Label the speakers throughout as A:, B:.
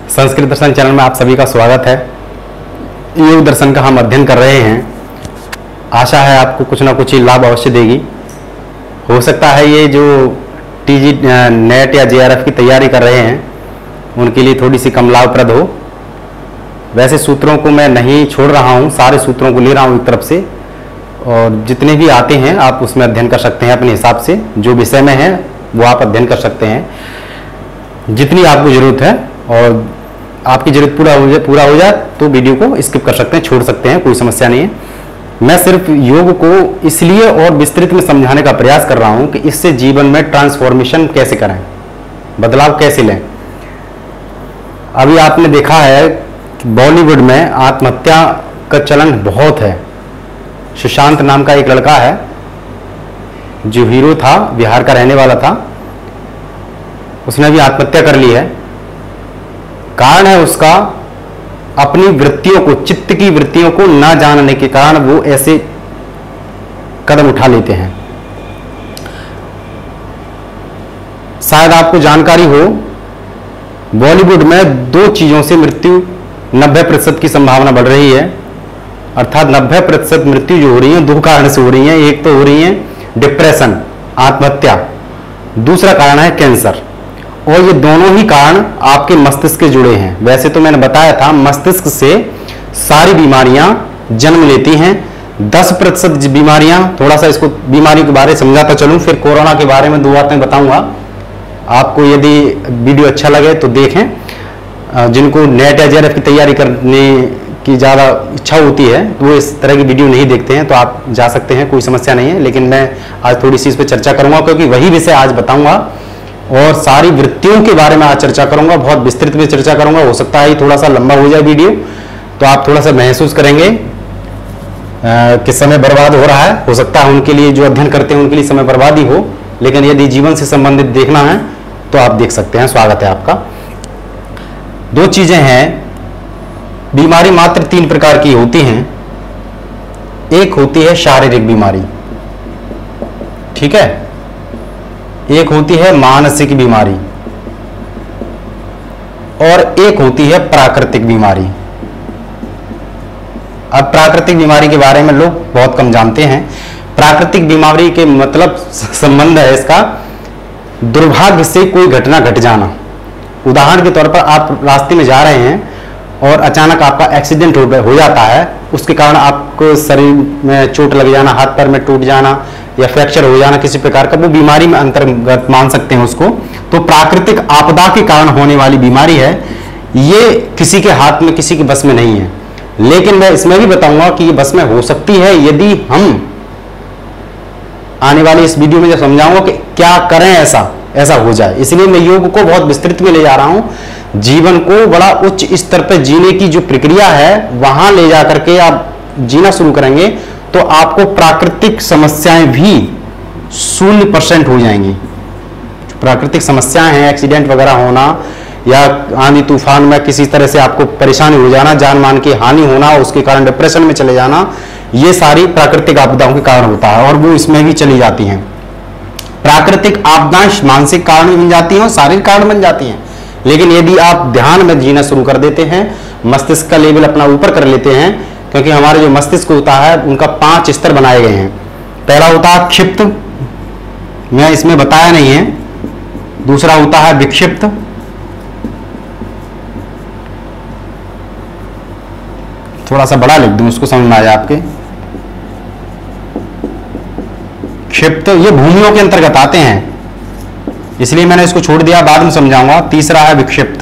A: संस्कृत दर्शन channel में आप सभी का स्वागत है। योग दर्शन का हम अध्ययन कर रहे हैं। आशा है आपको कुछ ना कुछ लाभ अवश्य देगी। हो सकता है ये जो टीजी नेट या जेआरएफ की तैयारी कर रहे हैं उनके लिए थोड़ी सी कम लाभप्रद हो। वैसे सूत्रों को मैं नहीं छोड़ रहा हूँ, सारे सूत्रों को ले रहा हूँ एक तरफ से, और जितने भी आते हैं आप उसमें अध्ययन कर सकते हैं अपने हिसाब से। जो विषय में है वो आप अध्ययन कर सकते हैं जितनी आपको ज़रूरत है, और आपकी ज़रूरत पूरा हो जाए तो वीडियो को स्किप कर सकते हैं, छोड़ सकते हैं, कोई समस्या नहीं है। मैं सिर्फ योग को इसलिए और विस्तृत में समझाने का प्रयास कर रहा हूँ कि इससे जीवन में ट्रांसफॉर्मेशन कैसे करें, बदलाव कैसे लें। अभी आपने देखा है कि बॉलीवुड में आत्महत्या का चलन बहुत है। सुशांत नाम का एक लड़का है जो हीरो था, बिहार का रहने वाला था, उसने भी आत्महत्या कर ली है। कारण है उसका अपनी वृत्तियों को, चित्त की वृत्तियों को ना जानने के कारण वो ऐसे कदम उठा लेते हैं। शायद आपको जानकारी हो, बॉलीवुड में 2 चीजों से मृत्यु 90% की संभावना बढ़ रही है। अर्थात 90% मृत्यु जो हो रही है 2 कारण से हो रही है। एक तो हो रही है डिप्रेशन, आत्महत्या, दूसरा कारण है कैंसर। और ये दोनों ही कारण आपके मस्तिष्क के जुड़े हैं। वैसे तो मैंने बताया था मस्तिष्क से सारी बीमारियां जन्म लेती हैं। 10% बीमारियां, थोड़ा सा इसको बीमारी के बारे में समझाता चलूं, फिर कोरोना के बारे में 2 बातें बताऊंगा आपको। यदि वीडियो अच्छा लगे तो देखें। जिनको नेट या जेआरएफ की तैयारी करने की ज़्यादा इच्छा होती है तो वो इस तरह की वीडियो नहीं देखते हैं, तो आप जा सकते हैं, कोई समस्या नहीं है। लेकिन मैं आज थोड़ी सी इस पर चर्चा करूंगा क्योंकि वही विषय आज बताऊंगा, और सारी वृत्तियों के बारे में आज चर्चा करूंगा, बहुत विस्तृत में चर्चा करूंगा। हो सकता है थोड़ा सा लंबा हो जाए वीडियो, तो आप थोड़ा सा महसूस करेंगे कि समय बर्बाद हो रहा है। हो सकता है उनके लिए, जो अध्ययन करते हैं उनके लिए समय बर्बाद ही हो, लेकिन यदि जीवन से संबंधित देखना है तो आप देख सकते हैं। स्वागत है आपका। 2 चीजें हैं। बीमारी मात्र 3 प्रकार की होती हैं। एक होती है शारीरिक बीमारी, ठीक है, एक होती है मानसिक बीमारी, और एक होती है प्राकृतिक बीमारी। अब प्राकृतिक बीमारी के बारे में लोग बहुत कम जानते हैं। प्राकृतिक बीमारी के मतलब संबंध है इसका दुर्भाग्य से कोई घटना घट जाना। उदाहरण के तौर पर आप रास्ते में जा रहे हैं और अचानक आपका एक्सीडेंट हो जाता है, उसके कारण आपको शरीर में चोट लग जाना, हाथ पैर में टूट जाना या फ्रैक्चर हो जाना किसी प्रकार का, वो बीमारी में अंतर्गत मान सकते हैं उसको। तो प्राकृतिक आपदा के कारण होने वाली बीमारी है, ये किसी के हाथ में, किसी के बस में नहीं है। लेकिन मैं इसमें भी बताऊंगा कि ये बस में हो सकती है यदि हम आने वाली इस वीडियो में जब समझाऊंगा कि क्या करें ऐसा हो जाए। इसलिए मैं योग को बहुत विस्तृत में ले जा रहा हूं। जीवन को बड़ा उच्च स्तर पर जीने की जो प्रक्रिया है वहां ले जाकर के आप जीना शुरू करेंगे तो आपको प्राकृतिक समस्याएं भी 0% हो जाएंगी। प्राकृतिक समस्याएं हैं, एक्सीडेंट वगैरह होना या आंधी तूफान में किसी तरह से आपको परेशानी हो जाना, जान मान की हानि होना, उसके कारण डिप्रेशन में चले जाना, ये सारी प्राकृतिक आपदाओं के कारण होता है, और वो इसमें भी चली जाती हैं। प्राकृतिक आपदाएं मानसिक कारण बन जाती हैं और शारीरिक कारण बन जाती हैं। लेकिन यदि आप ध्यान में जीना शुरू कर देते हैं, मस्तिष्क का लेवल अपना ऊपर कर लेते हैं, क्योंकि हमारे जो मस्तिष्क होता है उनका 5 स्तर बनाए गए हैं। पहला होता है क्षिप्त, मैं इसमें बताया नहीं है। दूसरा होता है विक्षिप्त, थोड़ा सा बड़ा लिख दूं उसको समझ में आ जाए आपके। क्षिप्त ये भूमियों के अंतर्गत आते हैं, इसलिए मैंने इसको छोड़ दिया, बाद में समझाऊंगा। तीसरा है विक्षिप्त,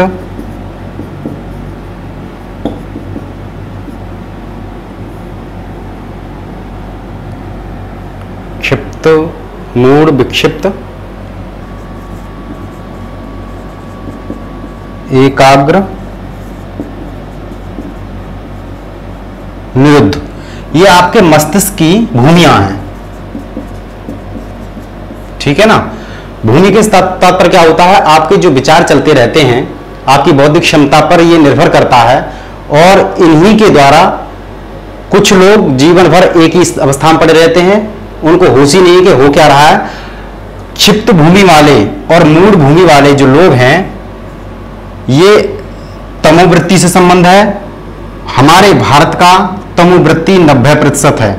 A: क्षिप्त, मूढ़, विक्षिप्त, एकाग्र, निरुद्ध। ये आपके मस्तिष्क की भूमियां हैं, ठीक है ना। भूमि के तात्पर्य क्या होता है, आपके जो विचार चलते रहते हैं, आपकी बौद्धिक क्षमता पर ये निर्भर करता है, और इन्हीं के द्वारा कुछ लोग जीवन भर एक ही अवस्था में पड़े रहते हैं, उनको होश ही नहीं कि हो क्या रहा है। क्षिप्त भूमि वाले और मूढ़ भूमि वाले जो लोग हैं, ये तमोवृत्ति से संबंध है। हमारे भारत का तमोवृत्ति 90% है।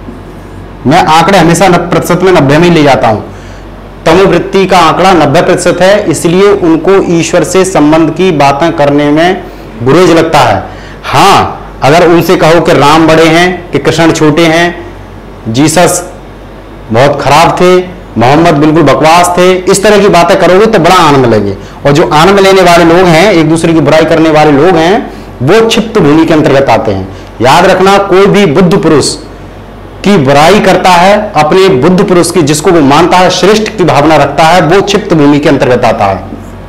A: मैं आंकड़े हमेशा 90% में 90 में ही ले जाता हूं। तमोवृत्ति का आंकड़ा 90% है, इसलिए उनको ईश्वर से संबंध की बातें करने में बुरेज लगता है। हां, अगर उनसे कहो कि राम बड़े हैं, कि कृष्ण छोटे हैं, जीसस बहुत खराब थे, मोहम्मद बिल्कुल बकवास थे, इस तरह की बातें करोगे तो बड़ा आनंद लगे। और जो आनंद लेने वाले लोग हैं, एक दूसरे की बुराई करने वाले लोग हैं, वो क्षिप्त भूमि के अंतर्गत आते हैं। याद रखना, कोई भी बुद्ध पुरुष की बुराई करता है, अपने बुद्ध पुरुष की, जिसको वो मानता है श्रेष्ठ की भावना रखता है, वो क्षिप्त भूमि के अंतर्गत आता है।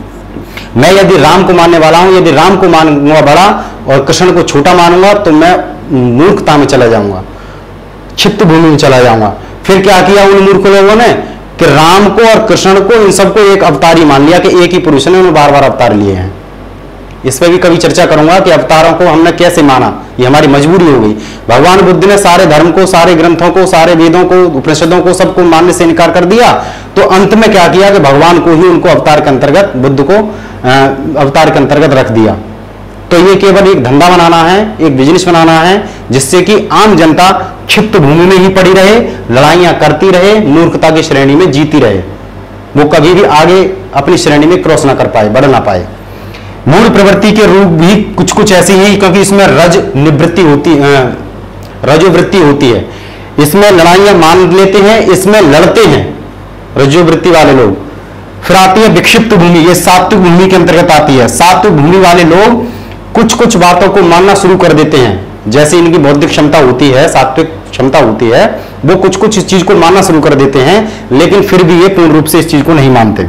A: मैं यदि राम को मानने वाला हूं, यदि राम को मानूंगा बड़ा और कृष्ण को छोटा मानूंगा, तो मैं मूर्खता में चला जाऊंगा, क्षिप्त भूमि में चला जाऊंगा। फिर क्या किया उन मूर्ख लोगों ने कि राम को और कृष्ण को, इन सबको एक अवतारी मान लिया कि एक ही पुरुष ने, उन्होंने बार बार अवतार लिए हैं। इस पर भी कभी चर्चा करूंगा कि अवतारों को हमने कैसे माना, ये हमारी मजबूरी हो गई। भगवान बुद्ध ने सारे धर्म को, सारे ग्रंथों को, सारे वेदों को, उपनिषदों को, सबको मानने से इनकार कर दिया, तो अंत में क्या किया कि भगवान को ही उनको अवतार के अंतर्गत, बुद्ध को अवतार के अंतर्गत रख दिया। तो ये केवल एक धंधा बनाना है, एक बिजनेस बनाना है, जिससे कि आम जनता क्षिप्त भूमि में ही पड़ी रहे, लड़ाइयां करती रहे, मूर्खता की श्रेणी में जीती रहे, वो कभी भी आगे अपनी श्रेणी में क्रॉस ना कर पाए, बढ़ ना पाए। मूल प्रवृत्ति के रूप भी कुछ कुछ ऐसे ही, क्योंकि इसमें रज निवृत्ति होती है, रजोवृत्ति होती है। इसमें लड़ाइयां मान लेते हैं, इसमें लड़ते हैं रजोवृत्ति वाले लोग। फिर आती है विक्षिप्त भूमि, ये सात्विक भूमि के अंतर्गत आती है। सात्विक भूमि वाले लोग कुछ कुछ बातों को मानना शुरू कर देते हैं, जैसे इनकी बौद्धिक क्षमता होती है, सात्विक क्षमता होती है, वो कुछ कुछ इस चीज को मानना शुरू कर देते हैं, लेकिन फिर भी ये पूर्ण रूप से इस चीज को नहीं मानते।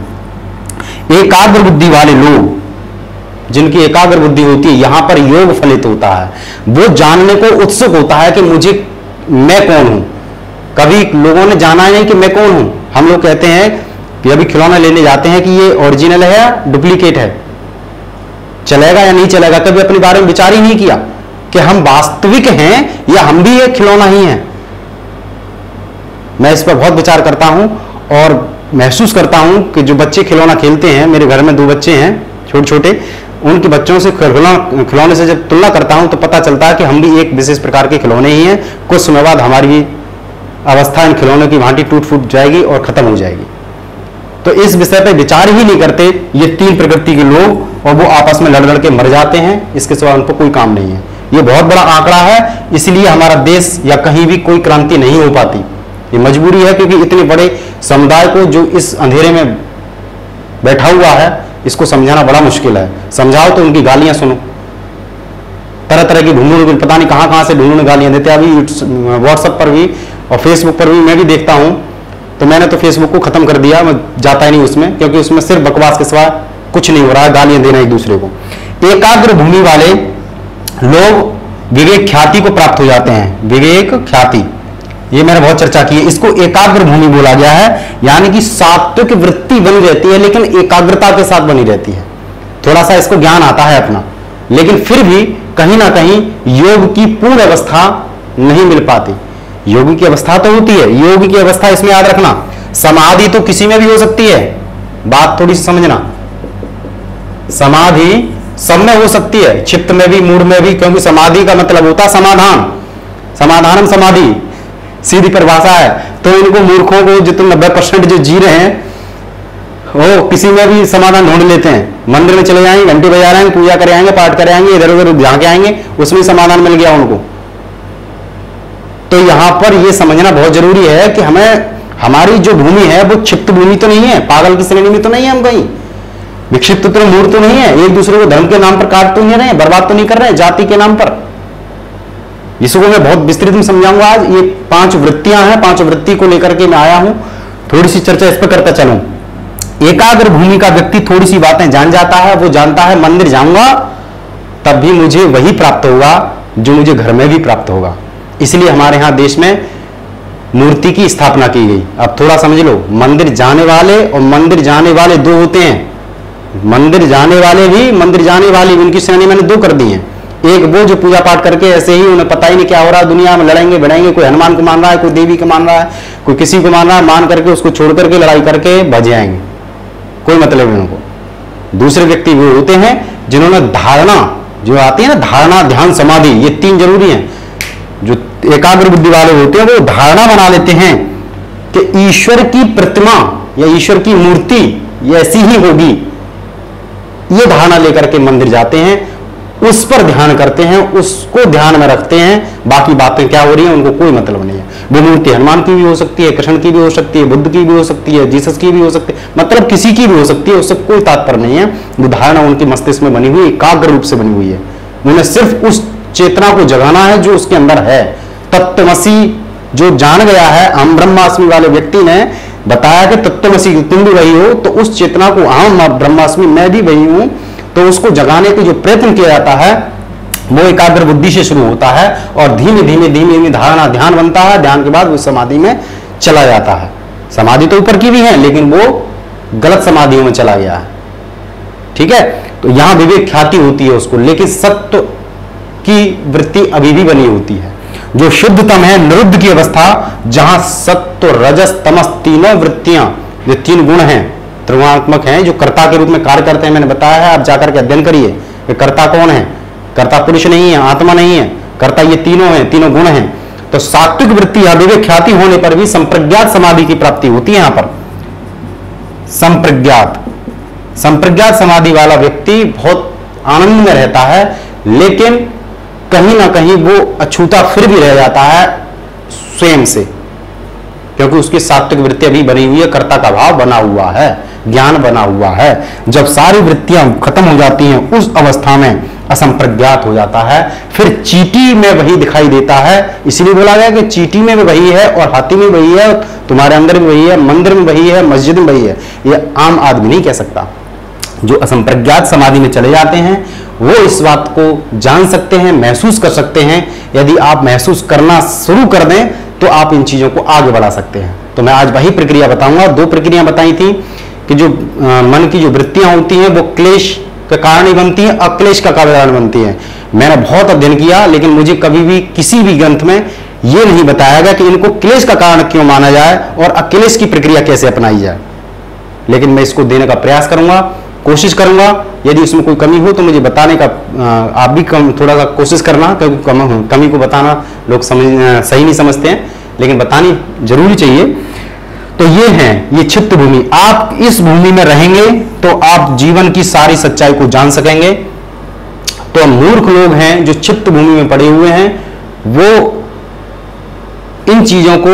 A: एकाग्र बुद्धि वाले लोग, जिनकी एकाग्र बुद्धि होती है, यहां पर योग फलित होता है। वो जानने को उत्सुक होता है कि मुझे, मैं कौन हूं। कभी लोगों ने जाना नहीं कि मैं कौन हूं। हम लोग कहते हैं कि अभी खिलौना लेने जाते हैं कि ये ओरिजिनल है या डुप्लीकेट है, चलेगा या नहीं चलेगा, कभी अपने बारे में विचार ही नहीं किया कि हम वास्तविक हैं या हम भी एक खिलौना ही हैं। मैं इस पर बहुत विचार करता हूं और महसूस करता हूं कि जो बच्चे खिलौना खेलते हैं, मेरे घर में 2 बच्चे हैं छोटे छोटे, उनके बच्चों से खिलौने से जब तुलना करता हूं तो पता चलता है कि हम भी एक विशेष प्रकार के खिलौने ही हैं। कुछ समय बाद हमारी अवस्था इन खिलौनों की भांति टूट फूट जाएगी और खत्म हो जाएगी। तो इस विषय पर विचार ही नहीं करते ये 3 प्रकृति के लोग, और वो आपस में लड़ लड़ के मर जाते हैं। इसके सिवा उनको कोई काम नहीं है। ये बहुत बड़ा आंकड़ा है, इसलिए हमारा देश या कहीं भी कोई क्रांति नहीं हो पाती। ये मजबूरी है, क्योंकि इतने बड़े समुदाय को जो इस अंधेरे में बैठा हुआ है, इसको समझाना बड़ा मुश्किल है। समझाओ तो उनकी गालियां सुनो, तरह तरह की ढूंढूं, पता नहीं कहां कहां से ढूंढूं गालियां देते। अभी व्हाट्सएप पर भी और फेसबुक पर भी मैं भी देखता हूं, तो मैंने तो फेसबुक को खत्म कर दिया, मैं जाता ही नहीं उसमें, क्योंकि उसमें सिर्फ बकवास के सिवा कुछ नहीं हो रहा है, गालियां देना एक दूसरे को। एकाग्र भूमि वाले लोग विवेक ख्याति को प्राप्त हो जाते हैं। विवेक ख्याति, ये मैंने बहुत चर्चा की है, इसको एकाग्र भूमि बोला गया है। यानी कि सात्विक वृत्ति बनी रहती है, लेकिन एकाग्रता के साथ बनी रहती है। थोड़ा सा इसको ज्ञान आता है अपना, लेकिन फिर भी कहीं ना कहीं योग की पूर्ण अवस्था नहीं मिल पाती। योग की अवस्था तो होती है, योग की अवस्था इसमें याद रखना, समाधि तो किसी में भी हो सकती है, बात थोड़ी सी समझना। समाधि सब में हो सकती है, क्षिप्त में भी, मूड में भी, क्योंकि समाधि का मतलब होता है समाधान। समाधानम समाधि सीधी परिभाषा है। तो इनको मूर्खों को, जितने 90% जो जी रहे हैं, वो किसी में भी समाधान ढूंढ लेते हैं। मंदिर में चले जाएंगे, घंटी बजा रहे हैं, पूजा करे आएंगे, पाठ करे आएंगे, इधर उधर झांके आएंगे, उसमें समाधान मिल गया उनको। तो यहां पर यह समझना बहुत जरूरी है कि हमें, हमारी जो भूमि है वो क्षिप्त भूमि तो नहीं है, पागल की श्रेणी में तो नहीं है, हम कहीं विक्षिप्त तो मूर्त तो नहीं है, एक दूसरे को धर्म के नाम पर काट तो नहीं रहे, बर्बाद तो नहीं कर रहे जाति के नाम पर। इसको मैं बहुत विस्तृत में समझाऊंगा आज। ये 5 वृत्तियां हैं, 5 वृत्ति को लेकर के मैं आया हूं, थोड़ी सी चर्चा इस पर करता चलूं। एकाग्र भूमि का व्यक्ति थोड़ी सी बातें जान जाता है। वो जानता है मंदिर जाऊंगा तब भी मुझे वही प्राप्त होगा जो मुझे घर में भी प्राप्त होगा। इसलिए हमारे यहां देश में मूर्ति की स्थापना की गई। अब थोड़ा समझ लो, मंदिर जाने वाले और मंदिर जाने वाले 2 होते हैं। मंदिर जाने वाले भी, मंदिर जाने वाली, उनकी श्रेणी मैंने 2 कर दी है। एक वो जो पूजा पाठ करके ऐसे ही, उन्हें पता ही नहीं क्या हो रहा है दुनिया में, लड़ेंगे भिड़ेंगे, कोई हनुमान को मान रहा है, कोई देवी को मान रहा है, कोई किसी को मान रहा है, मान करके उसको छोड़ करके लड़ाई करके भज आएंगे, कोई मतलब नहीं उनको। दूसरे व्यक्ति वो होते हैं जिन्होंने धारणा जो आती है ना धारणा, ध्यान, समाधि, ये तीन जरूरी हैं। जो एकाग्र बुद्धि वाले होते हैं वो धारणा बना लेते हैं कि ईश्वर की प्रतिमा या ईश्वर की मूर्ति ये ऐसी ही होगी। ये धारणा लेकर के मंदिर जाते हैं, उस पर ध्यान करते हैं, उसको ध्यान में रखते हैं, बाकी बातें क्या हो रही हैं उनको कोई मतलब नहीं है। वो मूर्ति हनुमान की भी हो सकती है, कृष्ण की भी हो सकती है, बुद्ध की भी हो सकती है, जीसस की भी हो सकती है, मतलब किसी की भी हो सकती है, उससे कोई तात्पर्य नहीं है। वो धारणा उनकी मस्तिष्क में बनी हुई, एकाग्र रूप से बनी हुई है। उन्हें सिर्फ उस चेतना को जगाना है जो उसके अंदर है। तत्वमसी जो जान गया है, हम ब्रह्मास्मि वाले व्यक्ति ने बताया कि तत्वमसी तुम भी वही हो, तो उस चेतना को हम ब्रह्मास्मि मैं भी वही हूं, तो उसको जगाने के जो प्रयत्न किया जाता है वो एकाग्र बुद्धि से शुरू होता है और धीमे धीमे धीमे धीमे धारणा ध्यान बनता है। ध्यान के बाद वो समाधि में चला जाता है। समाधि तो ऊपर की भी है लेकिन वो गलत समाधियों में चला गया है, ठीक है। तो यहां विवेक ख्याति होती है उसको, लेकिन सत्व की वृत्ति अभी भी बनी होती है। जो शुद्धतम है निरुद्ध की अवस्था, जहां सत्व रजस तमस तीनों वृत्तियां, जो तीन गुण हैं त्रिगुणात्मक हैं, जो कर्ता के रूप में कार्य करते हैं। मैंने बताया है, आप जाकर के अध्ययन करिए कि कर्ता कौन है। कर्ता पुरुष नहीं है, आत्मा नहीं है, कर्ता ये तीनों हैं, तीनों गुण हैं। तो सात्विक वृत्ति या विवेक ख्याति होने पर भी संप्रज्ञात समाधि की प्राप्ति होती है। यहां पर संप्रज्ञात समाधि वाला व्यक्ति बहुत आनंद में रहता है, लेकिन कहीं ना कहीं वो अछूता फिर भी रह जाता है स्वयं से, क्योंकि उसकी सात्विक वृत्ति अभी बनी हुई है, कर्ता का भाव बना हुआ है, ज्ञान बना हुआ है। जब सारी वृत्तियां खत्म हो जाती हैं उस अवस्था में असंप्रज्ञात हो जाता है। फिर चींटी में वही दिखाई देता है। इसलिए बोला गया कि चींटी में भी वही है और हाथी में वही है, तुम्हारे अंदर भी वही है, मंदिर में वही है, मस्जिद में वही है। यह आम आदमी नहीं कह सकता। जो असंप्रज्ञात समाधि में चले जाते हैं वो इस बात को जान सकते हैं, महसूस कर सकते हैं। यदि आप महसूस करना शुरू कर दें तो आप इन चीजों को आगे बढ़ा सकते हैं। तो मैं आज वही प्रक्रिया बताऊंगा। दो प्रक्रिया बताई थी कि जो मन की जो वृत्तियां होती हैं वो क्लेश का कारण ही बनती है, अक्लेश का कारण बनती है। मैंने बहुत अध्ययन किया लेकिन मुझे कभी भी किसी भी ग्रंथ में यह नहीं बताया गया कि इनको क्लेश का कारण क्यों माना जाए और अक्लेश की प्रक्रिया कैसे अपनाई जाए। लेकिन मैं इसको देने का प्रयास करूंगा, कोशिश करूंगा। यदि उसमें कोई कमी हो तो मुझे बताने का आप भी थोड़ा सा कोशिश करना, क्योंकि कमी को बताना लोग सही नहीं समझते हैं, लेकिन बतानी जरूरी चाहिए। तो ये है, ये चित्त भूमि। आप इस भूमि में रहेंगे तो आप जीवन की सारी सच्चाई को जान सकेंगे। तो मूर्ख लोग हैं जो चित्त भूमि में पड़े हुए हैं, वो इन चीजों को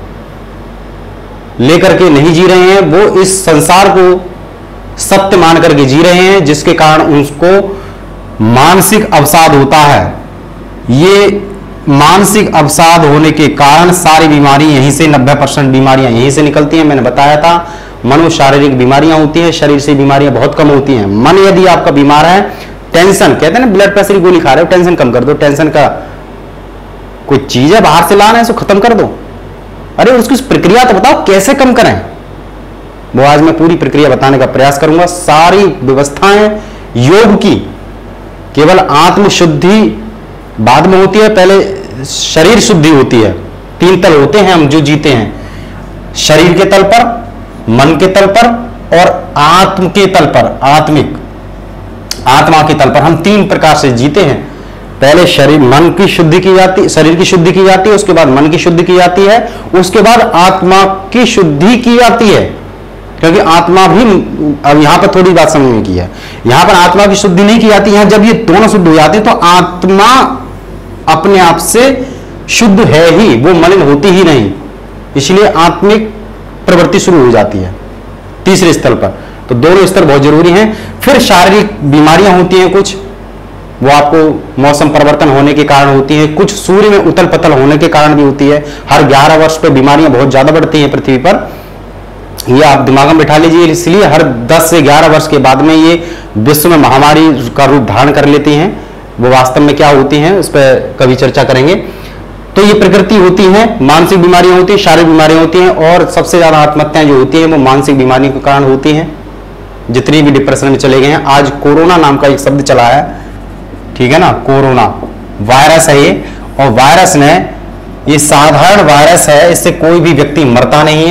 A: लेकर के नहीं जी रहे हैं, वो इस संसार को सत्य मान करके जी रहे हैं, जिसके कारण उनको मानसिक अवसाद होता है। ये मानसिक अवसाद होने के कारण सारी बीमारी यहीं से 90% बीमारियां यहीं से निकलती हैं। मैंने बताया था मनोशारीरिक बीमारियां होती हैं, शरीर से बीमारियां बहुत कम होती हैं। मन यदि आपका बीमार है, टेंशन कहते हैं ना, ब्लड प्रेशर की गोली खा रहे हो, टेंशन कम कर दो। टेंशन का कोई चीज है बाहर से लाना है, इसको खत्म कर दो। अरे उसकी प्रक्रिया तो बताओ कैसे कम करें, वो आज मैं पूरी प्रक्रिया बताने का प्रयास करूंगा। सारी व्यवस्थाएं योग की, केवल आत्म शुद्धि बाद में होती है, पहले शरीर शुद्धि होती है। तीन तल होते हैं हम जो जीते हैं, शरीर के तल पर, मन के तल पर और आत्म के तल पर, आत्मा के तल पर। हम तीन प्रकार से जीते हैं। पहले शरीर मन की शुद्धि की जाती, शरीर की शुद्धि की जाती है, उसके बाद मन की शुद्धि की जाती है, उसके बाद आत्मा की शुद्धि की जाती है। क्योंकि आत्मा भी, अब यहां पर थोड़ी बात समझने की है, यहां पर आत्मा की शुद्धि नहीं की जाती है। जब ये दोनों शुद्ध हो जाते हैं तो आत्मा अपने आप से शुद्ध है ही, वो मलिन होती ही नहीं, इसलिए आत्मिक प्रवृत्ति शुरू हो जाती है तीसरे स्तर पर। तो दोनों स्तर बहुत जरूरी हैं। फिर शारीरिक बीमारियां होती हैं कुछ, वो आपको मौसम परिवर्तन होने के कारण होती है, कुछ सूर्य में उथल पथल होने के कारण भी होती है। हर 11 वर्ष पे बीमारियां बहुत ज्यादा बढ़ती हैं पृथ्वी पर, ये आप दिमाग में बिठा लीजिए। इसलिए हर 10 से 11 वर्ष के बाद में ये विश्व में महामारी का रूप धारण कर लेती हैं। वो वास्तव में क्या होती हैं उस पर कभी चर्चा करेंगे। तो ये प्रकृति होती है, मानसिक बीमारियां होती हैं, शारीरिक बीमारियां होती हैं, और सबसे ज्यादा आत्महत्याएं जो होती हैं वो मानसिक बीमारियों के कारण होती हैं। जितनी भी डिप्रेशन में चले गए हैं, आज कोरोना नाम का एक शब्द चला है, ठीक है ना, कोरोना वायरस है ये, और वायरस ने, ये साधारण वायरस है, इससे कोई भी व्यक्ति मरता नहीं है,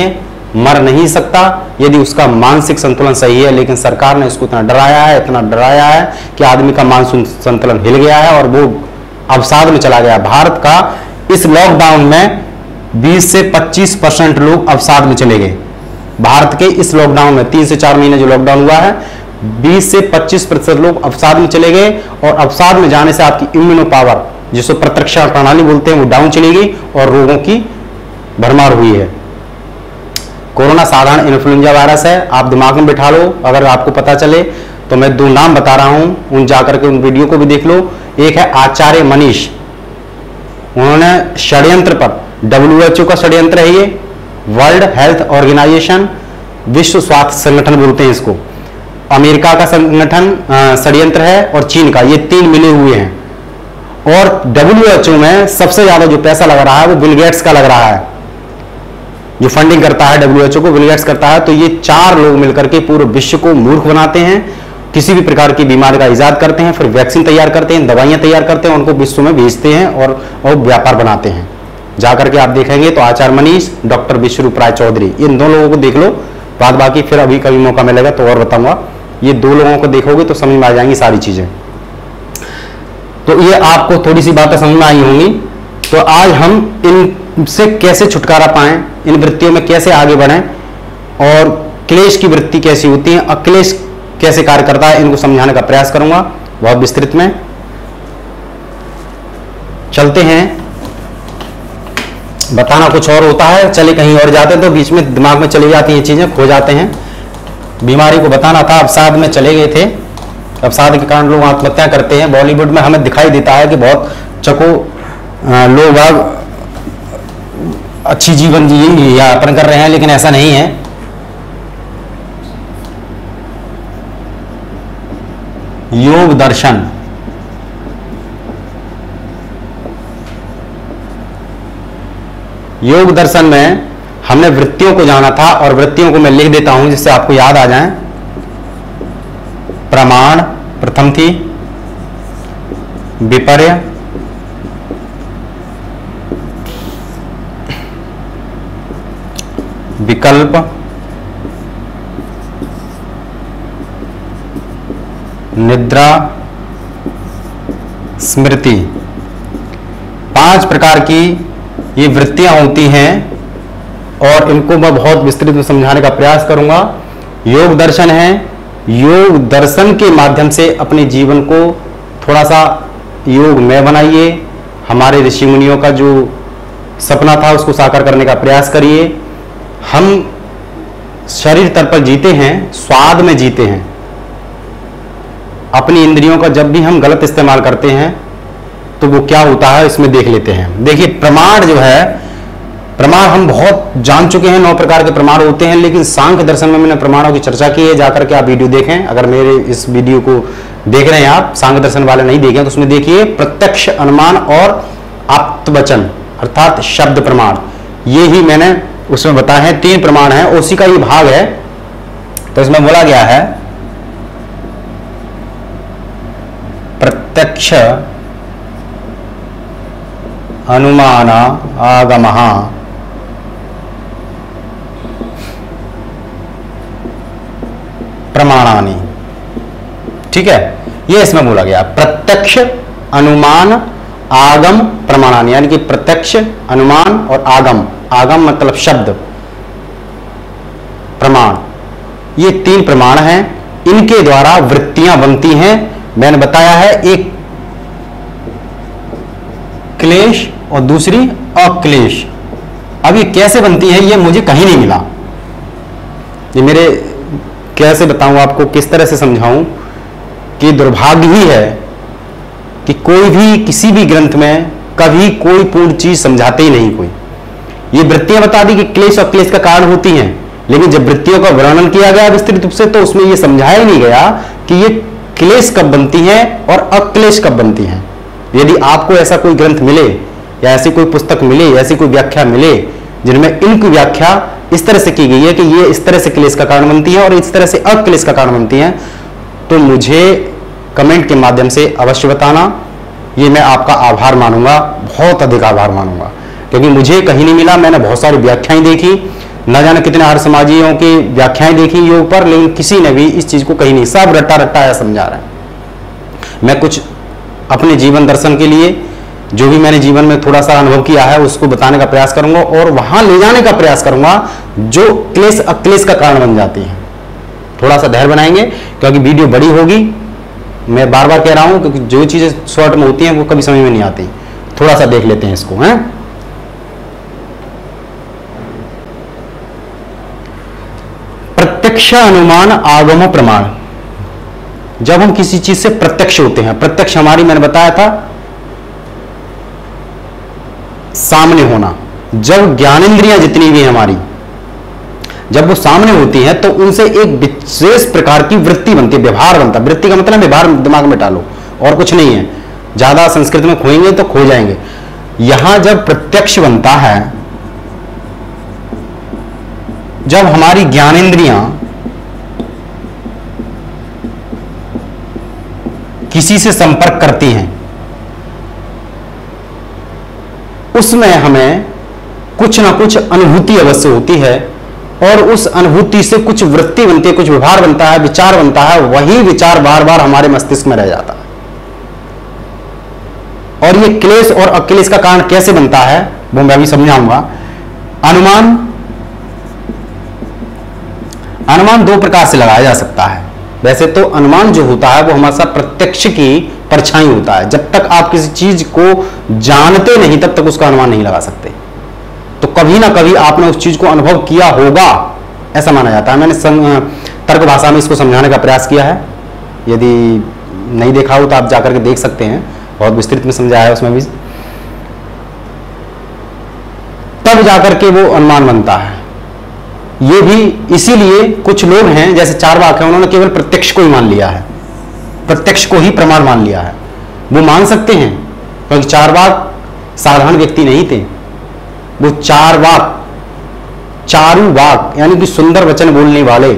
A: मर नहीं सकता यदि उसका मानसिक संतुलन सही है। लेकिन सरकार ने इसको इतना डराया है कि आदमी का मानसिक संतुलन हिल गया है और वो अवसाद में चला गया। भारत का इस लॉकडाउन में 20 से 25% लोग अवसाद में चले गए। भारत के इस लॉकडाउन में 3 से 4 महीने जो लॉकडाउन हुआ है, 20 से 25% लोग अवसाद में चले गए। और अवसाद में जाने से आपकी इम्यूनो पावर, जिसको प्रतिरक्षा प्रणाली बोलते हैं, वो डाउन चली गई और रोगों की भरमार हुई है। कोरोना साधारण इन्फ्लुएंजा वायरस है, आप दिमाग में बिठा लो। अगर आपको पता चले तो मैं 2 नाम बता रहा हूं, उन जाकर के उन वीडियो को भी देख लो। एक है आचार्य मनीष, उन्होंने षड्यंत्र पर, WHO का षड्यंत्र है ये, वर्ल्ड हेल्थ ऑर्गेनाइजेशन, विश्व स्वास्थ्य संगठन बोलते हैं इसको, अमेरिका का संगठन षड्यंत्र है और चीन का, ये 3 मिले हुए हैं। और WHO में सबसे ज्यादा जो पैसा लग रहा है वो बिल गेट्स का लग रहा है, जो फंडिंग करता है WHO को, बिल गेट्स करता है। तो ये 4 लोग मिलकर के पूरे विश्व को मूर्ख बनाते हैं, किसी भी प्रकार की बीमारी का इजाद करते हैं, फिर वैक्सीन तैयार करते हैं, दवाइयां तैयार करते हैं, उनको विश्व में बेचते हैं और व्यापार बनाते हैं। जाकर के आप देखेंगे तो आचार्य मनीष, डॉक्टर विश्वरूप राय चौधरी, इन 2 लोगों को देख लो। बाद बाकी फिर अभी कभी मौका मिलेगा तो और बताऊंगा। ये 2 लोगों को देखोगे तो समझ में आ जाएंगी सारी चीजें। तो ये आपको थोड़ी सी बातें समझ में आई होंगी। तो आज हम इनसे कैसे छुटकारा पाएं, इन वृत्तियों में कैसे आगे बढ़ें और क्लेश की वृत्ति कैसी होती है, अक्लेश कैसे कार्य करता है, इनको समझाने का प्रयास करूंगा बहुत विस्तृत में। चलते हैं, बताना कुछ और होता है, चले कहीं और जाते हैं तो बीच में दिमाग में चली जाती हैं चीजें, खो जाते हैं। बीमारी को बताना था, अवसाद में चले गए थे। अवसाद के कारण लोग आत्महत्या करते हैं। बॉलीवुड में हमें दिखाई देता है कि बहुत चको लोग अच्छी जीवन यापन कर रहे हैं, लेकिन ऐसा नहीं है। योग दर्शन, योग दर्शन में हमने वृत्तियों को जाना था और वृत्तियों को मैं लिख देता हूं जिससे आपको याद आ जाए। प्रमाण प्रथम थी, विपर्य, विकल्प, निद्रा, स्मृति। 5 प्रकार की ये वृत्तियां होती हैं और इनको मैं बहुत विस्तृत में समझाने का प्रयास करूंगा। योग दर्शन है, योग दर्शन के माध्यम से अपने जीवन को थोड़ा सा योगमय बनाइए। हमारे ऋषि मुनियों का जो सपना था उसको साकार करने का प्रयास करिए। हम शरीर तल पर जीते हैं, स्वाद में जीते हैं। अपनी इंद्रियों का जब भी हम गलत इस्तेमाल करते हैं तो वो क्या होता है इसमें देख लेते हैं। देखिए, प्रमाण जो है, प्रमाण हम बहुत जान चुके हैं, 9 प्रकार के प्रमाण होते हैं, लेकिन सांख्य दर्शन में मैंने प्रमाणों की चर्चा की है। जाकर के आप वीडियो देखें, अगर मेरे इस वीडियो को देख रहे हैं आप, सांख्य दर्शन वाले नहीं देखें तो उसमें देखिए प्रत्यक्ष, अनुमान और आप्तवचन अर्थात शब्द प्रमाण, ये ही मैंने उसमें बताए हैं। 3 प्रमाण हैं, उसी का ये भाग है। तो इसमें बोला गया है प्रत्यक्ष, अनुमान, आगमः, प्रमाणानि। ठीक है, ये इसमें बोला गया प्रत्यक्ष, अनुमान, आगम, प्रमाणानि, यानी कि प्रत्यक्ष, अनुमान और आगम। आगम मतलब शब्द, प्रमाण, ये 3 प्रमाण हैं। इनके द्वारा वृत्तियां बनती हैं। मैंने बताया है, एक क्लेश और दूसरी अक्लेश। अब ये कैसे बनती है ये मुझे कहीं नहीं मिला। ये मेरे कैसे बताऊं आपको, किस तरह से समझाऊं कि दुर्भाग्य ही है कि कोई भी किसी भी ग्रंथ में कभी कोई पूर्ण चीज समझाते ही नहीं कोई। ये वृत्तियां बता दी कि क्लेश और क्लेश का कारण होती हैं, लेकिन जब वृत्तियों का वर्णन किया गया विस्तृत रूप से तो उसमें यह समझाया ही नहीं गया कि ये क्लेश कब बनती हैं और अक्लेश कब बनती हैं। यदि आपको ऐसा कोई ग्रंथ मिले या ऐसी कोई पुस्तक मिले, ऐसी कोई व्याख्या मिले जिनमें इनकी व्याख्या इस तरह से की गई है कि ये इस तरह से क्लेश का कारण बनती है और इस तरह से अक्लेश का कारण बनती है, तो मुझे कमेंट के माध्यम से अवश्य बताना। ये मैं आपका आभार मानूंगा, बहुत अधिक आभार मानूंगा, क्योंकि मुझे कहीं नहीं मिला। मैंने बहुत सारी व्याख्याएं देखी, न जाने कितने आर्य समाजियों की व्याख्याएं देखी योग पर, लेकिन किसी ने भी इस चीज को कहीं नहीं, सब रट्टा रट्टा है समझा रहा है। मैं कुछ अपने जीवन दर्शन के लिए जो भी मैंने जीवन में थोड़ा सा अनुभव किया है उसको बताने का प्रयास करूंगा और वहां ले जाने का प्रयास करूंगा जो क्लेश अक्लेश का कारण बन जाती है। थोड़ा सा धैर्य बनाएंगे क्योंकि वीडियो बड़ी होगी, मैं बार बार कह रहा हूं, क्योंकि जो चीजें शॉर्ट में होती हैं वो कभी समझ में नहीं आती। थोड़ा सा देख लेते हैं इसको, हैं। प्रत्यक्ष अनुमान आगम प्रमाण। जब हम किसी चीज से प्रत्यक्ष होते हैं, प्रत्यक्ष हमारी मैंने बताया था सामने होना। जब ज्ञानेंद्रियां जितनी भी हमारी जब वो सामने होती हैं तो उनसे एक विशेष प्रकार की वृत्ति बनती है, व्यवहार बनता है। वृत्ति का मतलब व्यवहार दिमाग में डालो और कुछ नहीं है, ज्यादा संस्कृत में खोएंगे तो खो जाएंगे। यहां जब प्रत्यक्ष बनता है, जब हमारी ज्ञानेंद्रियां किसी से संपर्क करती हैं, उसमें हमें कुछ ना कुछ अनुभूति अवश्य होती है और उस अनुभूति से कुछ वृत्ति बनती है, कुछ व्यवहार बनता है, विचार बनता है। वही विचार बार बार हमारे मस्तिष्क में रह जाता है। और ये क्लेश और अक्लेश का कारण कैसे बनता है वो मैं भी समझाऊंगा। अनुमान दो प्रकार से लगाया जा सकता है। वैसे तो अनुमान जो होता है वो हमेशा प्रत्यक्ष की परछाई होता है। जब तक आप किसी चीज को जानते नहीं तब तक उसका अनुमान नहीं लगा सकते। तो कभी ना कभी आपने उस चीज को अनुभव किया होगा ऐसा माना जाता है। मैंने तर्क भाषा में इसको समझाने का प्रयास किया है, यदि नहीं देखा हो तो आप जाकर के देख सकते हैं, बहुत विस्तृत में समझाया है उसमें भी। तब जाकर के वो अनुमान बनता है। ये भी इसीलिए कुछ लोग हैं जैसे चार्वाक है, उन्होंने केवल प्रत्यक्ष को ही मान लिया है, प्रत्यक्ष को ही प्रमाण मान लिया है। वो मान सकते हैं क्योंकि चार्वाक साधारण व्यक्ति नहीं थे, वो चार्वाक, चारु वाक यानी कि सुंदर वचन बोलने वाले,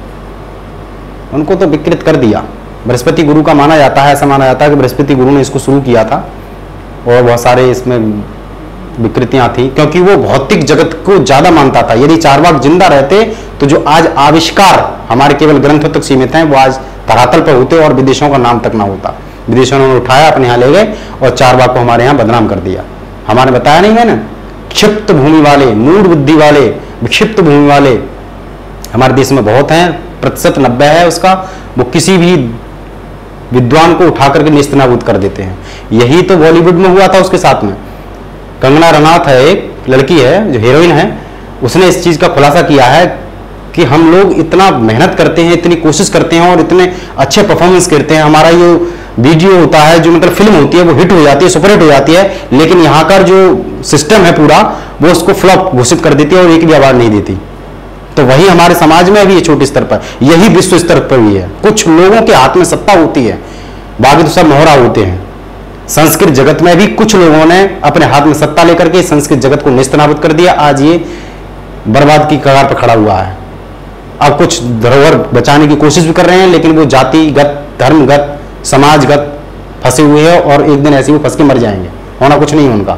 A: उनको तो विकृत कर दिया। बृहस्पति गुरु का माना जाता है, ऐसा माना जाता है कि बृहस्पति गुरु ने इसको शुरू किया था और बहुत सारे इसमें विकृतियां थी क्योंकि वो भौतिक जगत को ज्यादा मानता था। यदि चार्वाक जिंदा रहते तो जो आज आविष्कार हमारे केवल ग्रंथों तक सीमित हैं वो आज धरातल पर होते और विदेशों का नाम तक ना होता। विदेशों ने उठाया, अपने यहां ले गए और चार्वाक को हमारे यहां बदनाम कर दिया। हमारे बताया नहीं है ना, क्षिप्त भूमि वाले, मूढ़ बुद्धि वाले, विक्षिप्त भूमि वाले हमारे देश में बहुत हैं, प्रतिशत 90 है उसका। वो किसी भी विद्वान को उठा करके नेस्तनाबूद कर देते हैं। यही तो बॉलीवुड में हुआ था उसके साथ में। कंगना रनौत है, एक लड़की है जो हीरोइन है, उसने इस चीज का खुलासा किया है कि हम लोग इतना मेहनत करते हैं, इतनी कोशिश करते हैं और इतने अच्छे परफॉर्मेंस करते हैं, हमारा ये वीडियो होता है जो मतलब फिल्म होती है वो हिट हो जाती है, सुपरहिट हो जाती है, लेकिन यहाँ का जो सिस्टम है पूरा वो उसको फ्लॉप घोषित कर देती है और एक भी अवार्ड नहीं देती। तो वही हमारे समाज में भी है छोटे स्तर पर, यही विश्व स्तर पर भी है। कुछ लोगों के हाथ में सत्ता होती है, बाकी तो सब मोहरा होते हैं। संस्कृत जगत में भी कुछ लोगों ने अपने हाथ में सत्ता लेकर के संस्कृत जगत को नेस्तनाबूद कर दिया। आज ये बर्बाद की कगार पर खड़ा हुआ है। अब कुछ धरोहर बचाने की कोशिश भी कर रहे हैं, लेकिन वो जातिगत, धर्मगत, समाजगत फंसे हुए हैं और एक दिन ऐसे वो फंस के मर जाएंगे, होना कुछ नहीं उनका।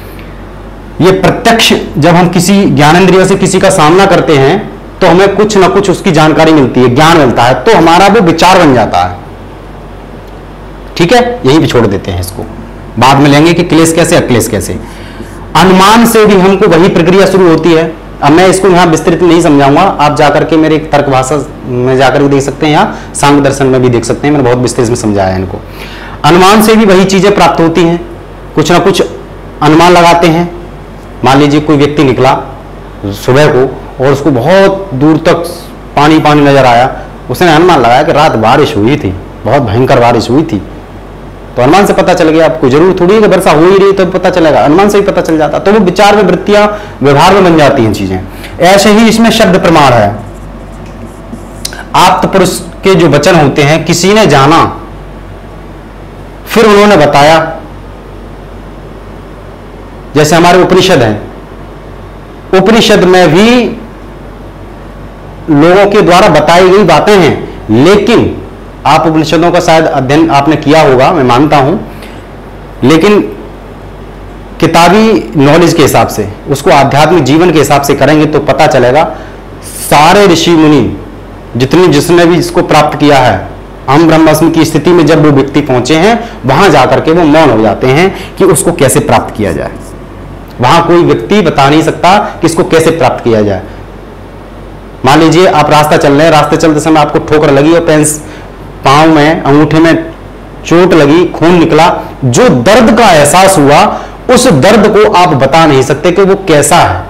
A: ये प्रत्यक्ष जब हम किसी ज्ञानेंद्रियों से किसी का सामना करते हैं तो हमें कुछ ना कुछ उसकी जानकारी मिलती है, ज्ञान मिलता है, तो हमारा वो विचार बन जाता है। ठीक है, यही भी छोड़ देते हैं इसको, बाद में लेंगे कि क्लेश कैसे अक्लेश कैसे। अनुमान से भी हमको वही प्रक्रिया शुरू होती है। अब मैं इसको यहां विस्तृत नहीं समझाऊंगा, आप जाकर के मेरे तर्क भाषा में जाकर के देख सकते हैं, या सांख्य दर्शन में भी देख सकते हैं, मैंने बहुत विस्तृत में समझाया है इनको। अनुमान से भी वही चीजें प्राप्त होती हैं, कुछ ना कुछ अनुमान लगाते हैं। मान लीजिए कोई व्यक्ति निकला सुबह को और उसको बहुत दूर तक पानी पानी नजर आया, उसने अनुमान लगाया कि रात बारिश हुई थी, बहुत भयंकर बारिश हुई थी। तो अनुमान से पता चल गया, आपको जरूर थोड़ी है कि वर्षा हो ही रही तो पता चलेगा, अनुमान से ही पता चल जाता। तो वो विचार में, वृत्तियां, व्यवहार में बन जाती हैं चीजें। ऐसे ही इसमें शब्द प्रमाण है। आप्त पुरुष के जो वचन होते हैं, किसी ने जाना फिर उन्होंने बताया, जैसे हमारे उपनिषद हैं, उपनिषद में भी लोगों के द्वारा बताई गई बातें हैं, लेकिन आप उपनिषदों का शायद अध्ययन आपने किया होगा, मैं मानता हूं, लेकिन किताबी नॉलेज के हिसाब से, उसको आध्यात्मिक जीवन के हिसाब से करेंगे तो पता चलेगा सारे ऋषि मुनि जिसने भी इसको प्राप्त किया है, हम ब्रह्मास्मि की स्थिति में जब वो व्यक्ति पहुंचे हैं, वहां जाकर के वो मौन हो जाते हैं कि उसको कैसे प्राप्त किया जाए। वहां कोई व्यक्ति बता नहीं सकता कि इसको कैसे प्राप्त किया जाए। मान लीजिए आप रास्ता चल रहे हैं, रास्ते चलते समय आपको ठोकर लगी और पांव में, अंगूठे में चोट लगी, खून निकला, जो दर्द का एहसास हुआ उस दर्द को आप बता नहीं सकते कि वो कैसा है।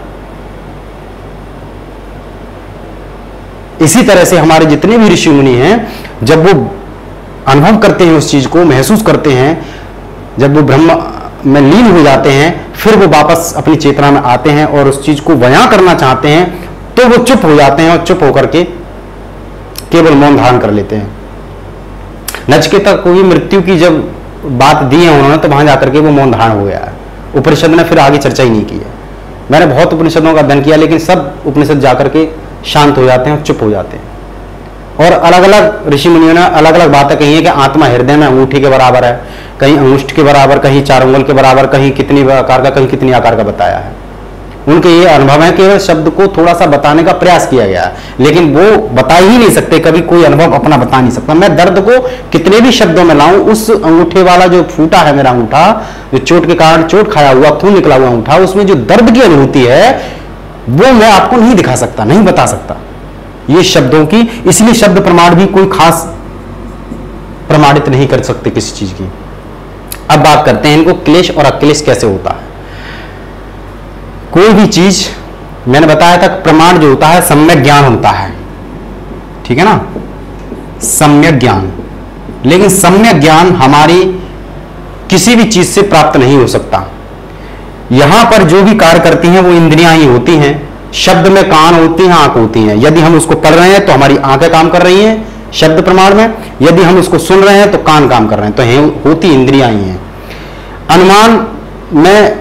A: इसी तरह से हमारे जितने भी ऋषि मुनि हैं, जब वो अनुभव करते हैं, उस चीज को महसूस करते हैं, जब वो ब्रह्म में लीन हो जाते हैं, फिर वो वापस अपनी चेतना में आते हैं और उस चीज को बयां करना चाहते हैं, तो वो चुप हो जाते हैं और चुप होकर के केवल मौन धारण कर लेते हैं। नचिकेता को भी मृत्यु की जब बात दी है उन्होंने, तो वहां जाकर के वो मौन धारण हो गया है। उपनिषद ने फिर आगे चर्चा ही नहीं की है। मैंने बहुत उपनिषदों का अध्ययन किया, लेकिन सब उपनिषद जाकर के शांत हो जाते हैं और चुप हो जाते हैं। और अलग अलग ऋषि मुनियों ने अलग अलग बातें कही है कि आत्मा हृदय में अंगूठी के बराबर है, कहीं अंगुष्ठ के बराबर, कहीं 4 उंगल के बराबर, कहीं कितनी आकार का, कहीं कितनी आकार का बताया है। उनके ये अनुभव है, केवल शब्द को थोड़ा सा बताने का प्रयास किया गया है, लेकिन वो बता ही नहीं सकते, कभी कोई अनुभव अपना बता नहीं सकता। मैं दर्द को कितने भी शब्दों में लाऊं, उस अंगूठे वाला जो फूटा है मेरा अंगूठा, जो चोट के कारण चोट खाया हुआ, खून निकला हुआ अंगूठा, उसमें जो दर्द की अनुभूति है वो मैं आपको नहीं दिखा सकता, नहीं बता सकता ये शब्दों की। इसलिए शब्द प्रमाण भी कोई खास प्रमाणित नहीं कर सकते किसी चीज की। अब बात करते हैं इनको क्लेश और अक्लेश कैसे होता है। कोई भी चीज, मैंने बताया था प्रमाण जो होता है सम्यक ज्ञान होता है, ठीक है ना, सम्यक ज्ञान। लेकिन सम्यक ज्ञान हमारी किसी भी चीज से प्राप्त नहीं हो सकता। यहां पर जो भी कार्य करती हैं वो इंद्रियां ही होती हैं। शब्द में कान होती हैं, आंख होती हैं। यदि हम उसको पढ़ रहे हैं तो हमारी आंखें काम कर रही हैं शब्द प्रमाण में, यदि हम उसको सुन रहे हैं तो कान काम कर रहे हैं, तो होती इंद्रियां ही हैं। अनुमान में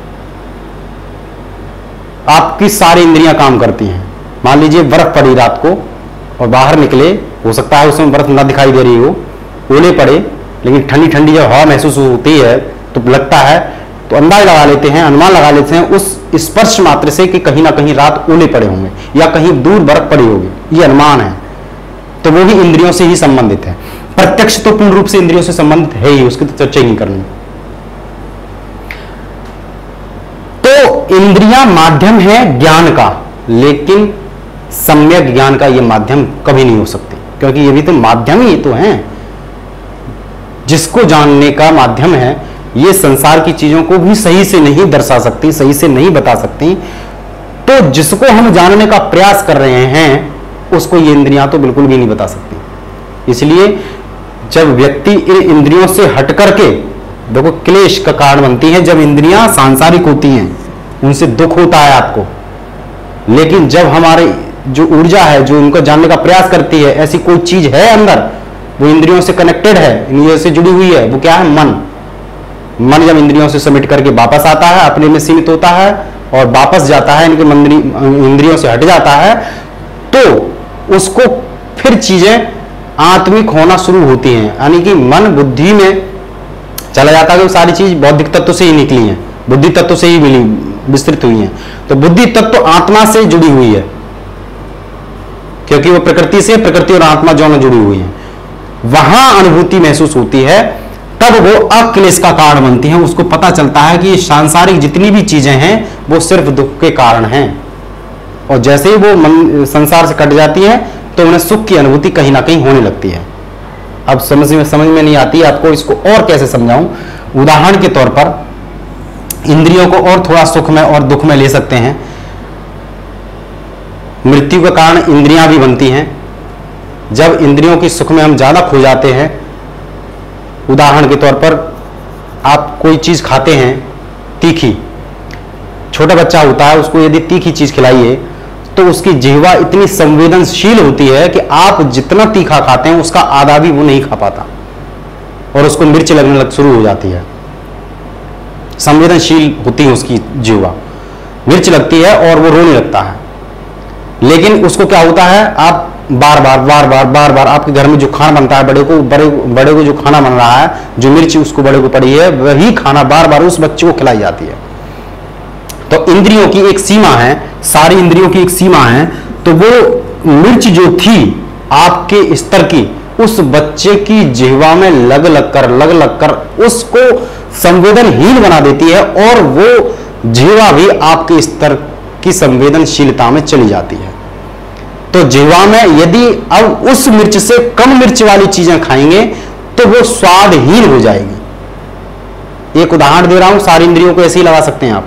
A: आपकी सारी इंद्रियां काम करती हैं। मान लीजिए बर्फ पड़ी रात को और बाहर निकले, हो सकता है उसमें बर्फ ना दिखाई दे रही हो, ओले पड़े, लेकिन ठंडी ठंडी जब हवा महसूस होती है तो लगता है, तो अंदाज लगा लेते हैं, अनुमान लगा लेते हैं उस स्पर्श मात्र से कि कहीं ना कहीं रात ओले पड़े होंगे या कहीं दूर बर्फ पड़ी होगी। ये अनुमान है, तो वो भी इंद्रियों से ही संबंधित है। प्रत्यक्ष तो पूर्ण रूप से इंद्रियों से संबंधित है ही, उसकी तो चर्चा ही नहीं करनी। तो इंद्रियां माध्यम है ज्ञान का, लेकिन सम्यक ज्ञान का ये माध्यम कभी नहीं हो सकती, क्योंकि ये भी तो माध्यम ही तो है, जिसको जानने का माध्यम है। ये संसार की चीजों को भी सही से नहीं दर्शा सकती, सही से नहीं बता सकती। तो जिसको हम जानने का प्रयास कर रहे हैं उसको ये इंद्रियां तो बिल्कुल भी नहीं बता सकती। इसलिए जब व्यक्ति इन इंद्रियों से हट करके, देखो क्लेश का कारण बनती है जब इंद्रियां सांसारिक होती हैं, उनसे दुख होता है आपको। लेकिन जब हमारे जो ऊर्जा है, जो उनको जानने का प्रयास करती है, ऐसी कोई चीज है अंदर, वो इंद्रियों से कनेक्टेड है, इंद्रियों से जुड़ी हुई है, वो क्या है? मन। मन जब इंद्रियों से समेट करके वापस आता है, अपने में सीमित होता है और वापस जाता है, इनके इंद्रियों से हट जाता है, तो उसको फिर चीजें आत्मिक होना शुरू होती हैं। यानी कि मन बुद्धि में चला जाता है कि सारी चीज बौद्धिक तत्व से ही निकली है, बुद्धि तत्व से ही मिली, विस्तृत हुई है। तो बुद्धि तत्व आत्मा से जुड़ी हुई है, क्योंकि वो प्रकृति से, प्रकृति और आत्मा दोनों जुड़ी हुई है। वहां अनुभूति महसूस होती है, तब वो अक्लेश का कारण बनती है। उसको पता चलता है कि सांसारिक जितनी भी चीजें हैं वो सिर्फ दुख के कारण हैं, और जैसे ही वो मन संसार से कट जाती है तो उन्हें सुख की अनुभूति कहीं ना कहीं होने लगती है। अब समझ में नहीं आती आपको, इसको और कैसे समझाऊं। उदाहरण के तौर पर इंद्रियों को और थोड़ा सुख में और दुख में ले सकते हैं। मृत्यु के कारण इंद्रियां भी बनती हैं। जब इंद्रियों की सुख में हम ज्यादा खो जाते हैं, उदाहरण के तौर पर आप कोई चीज खाते हैं तीखी, छोटा बच्चा होता है, उसको यदि तीखी चीज खिलाइए तो उसकी जिह्वा इतनी संवेदनशील होती है कि आप जितना तीखा खाते हैं उसका आधा भी वो नहीं खा पाता, और उसको मिर्च लगने लग शुरू हो जाती है। संवेदनशील होती है उसकी जिह्वा, मिर्च लगती है और वो रोने लगता है। लेकिन उसको क्या होता है, आप बार बार आपके घर में जो खाना बनता है, बड़े को जो खाना बन रहा है, जो मिर्ची उसको बड़े को पड़ी है, वही खाना बार बार उस बच्चे को खिलाई जाती है। तो इंद्रियों की एक सीमा है, सारी इंद्रियों की एक सीमा है। तो वो मिर्च जो थी आपके स्तर की, उस बच्चे की जिह्वा में लग लग कर उसको संवेदनहीन बना देती है, और वो जिह्वा भी आपके स्तर की संवेदनशीलता में चली जाती है। तो जिह्वा में यदि अब उस मिर्च से कम मिर्च वाली चीजें खाएंगे तो वो स्वादहीन हो जाएगी। एक उदाहरण दे रहा हूं, सारी इंद्रियों को ऐसे ही लगा सकते हैं आप।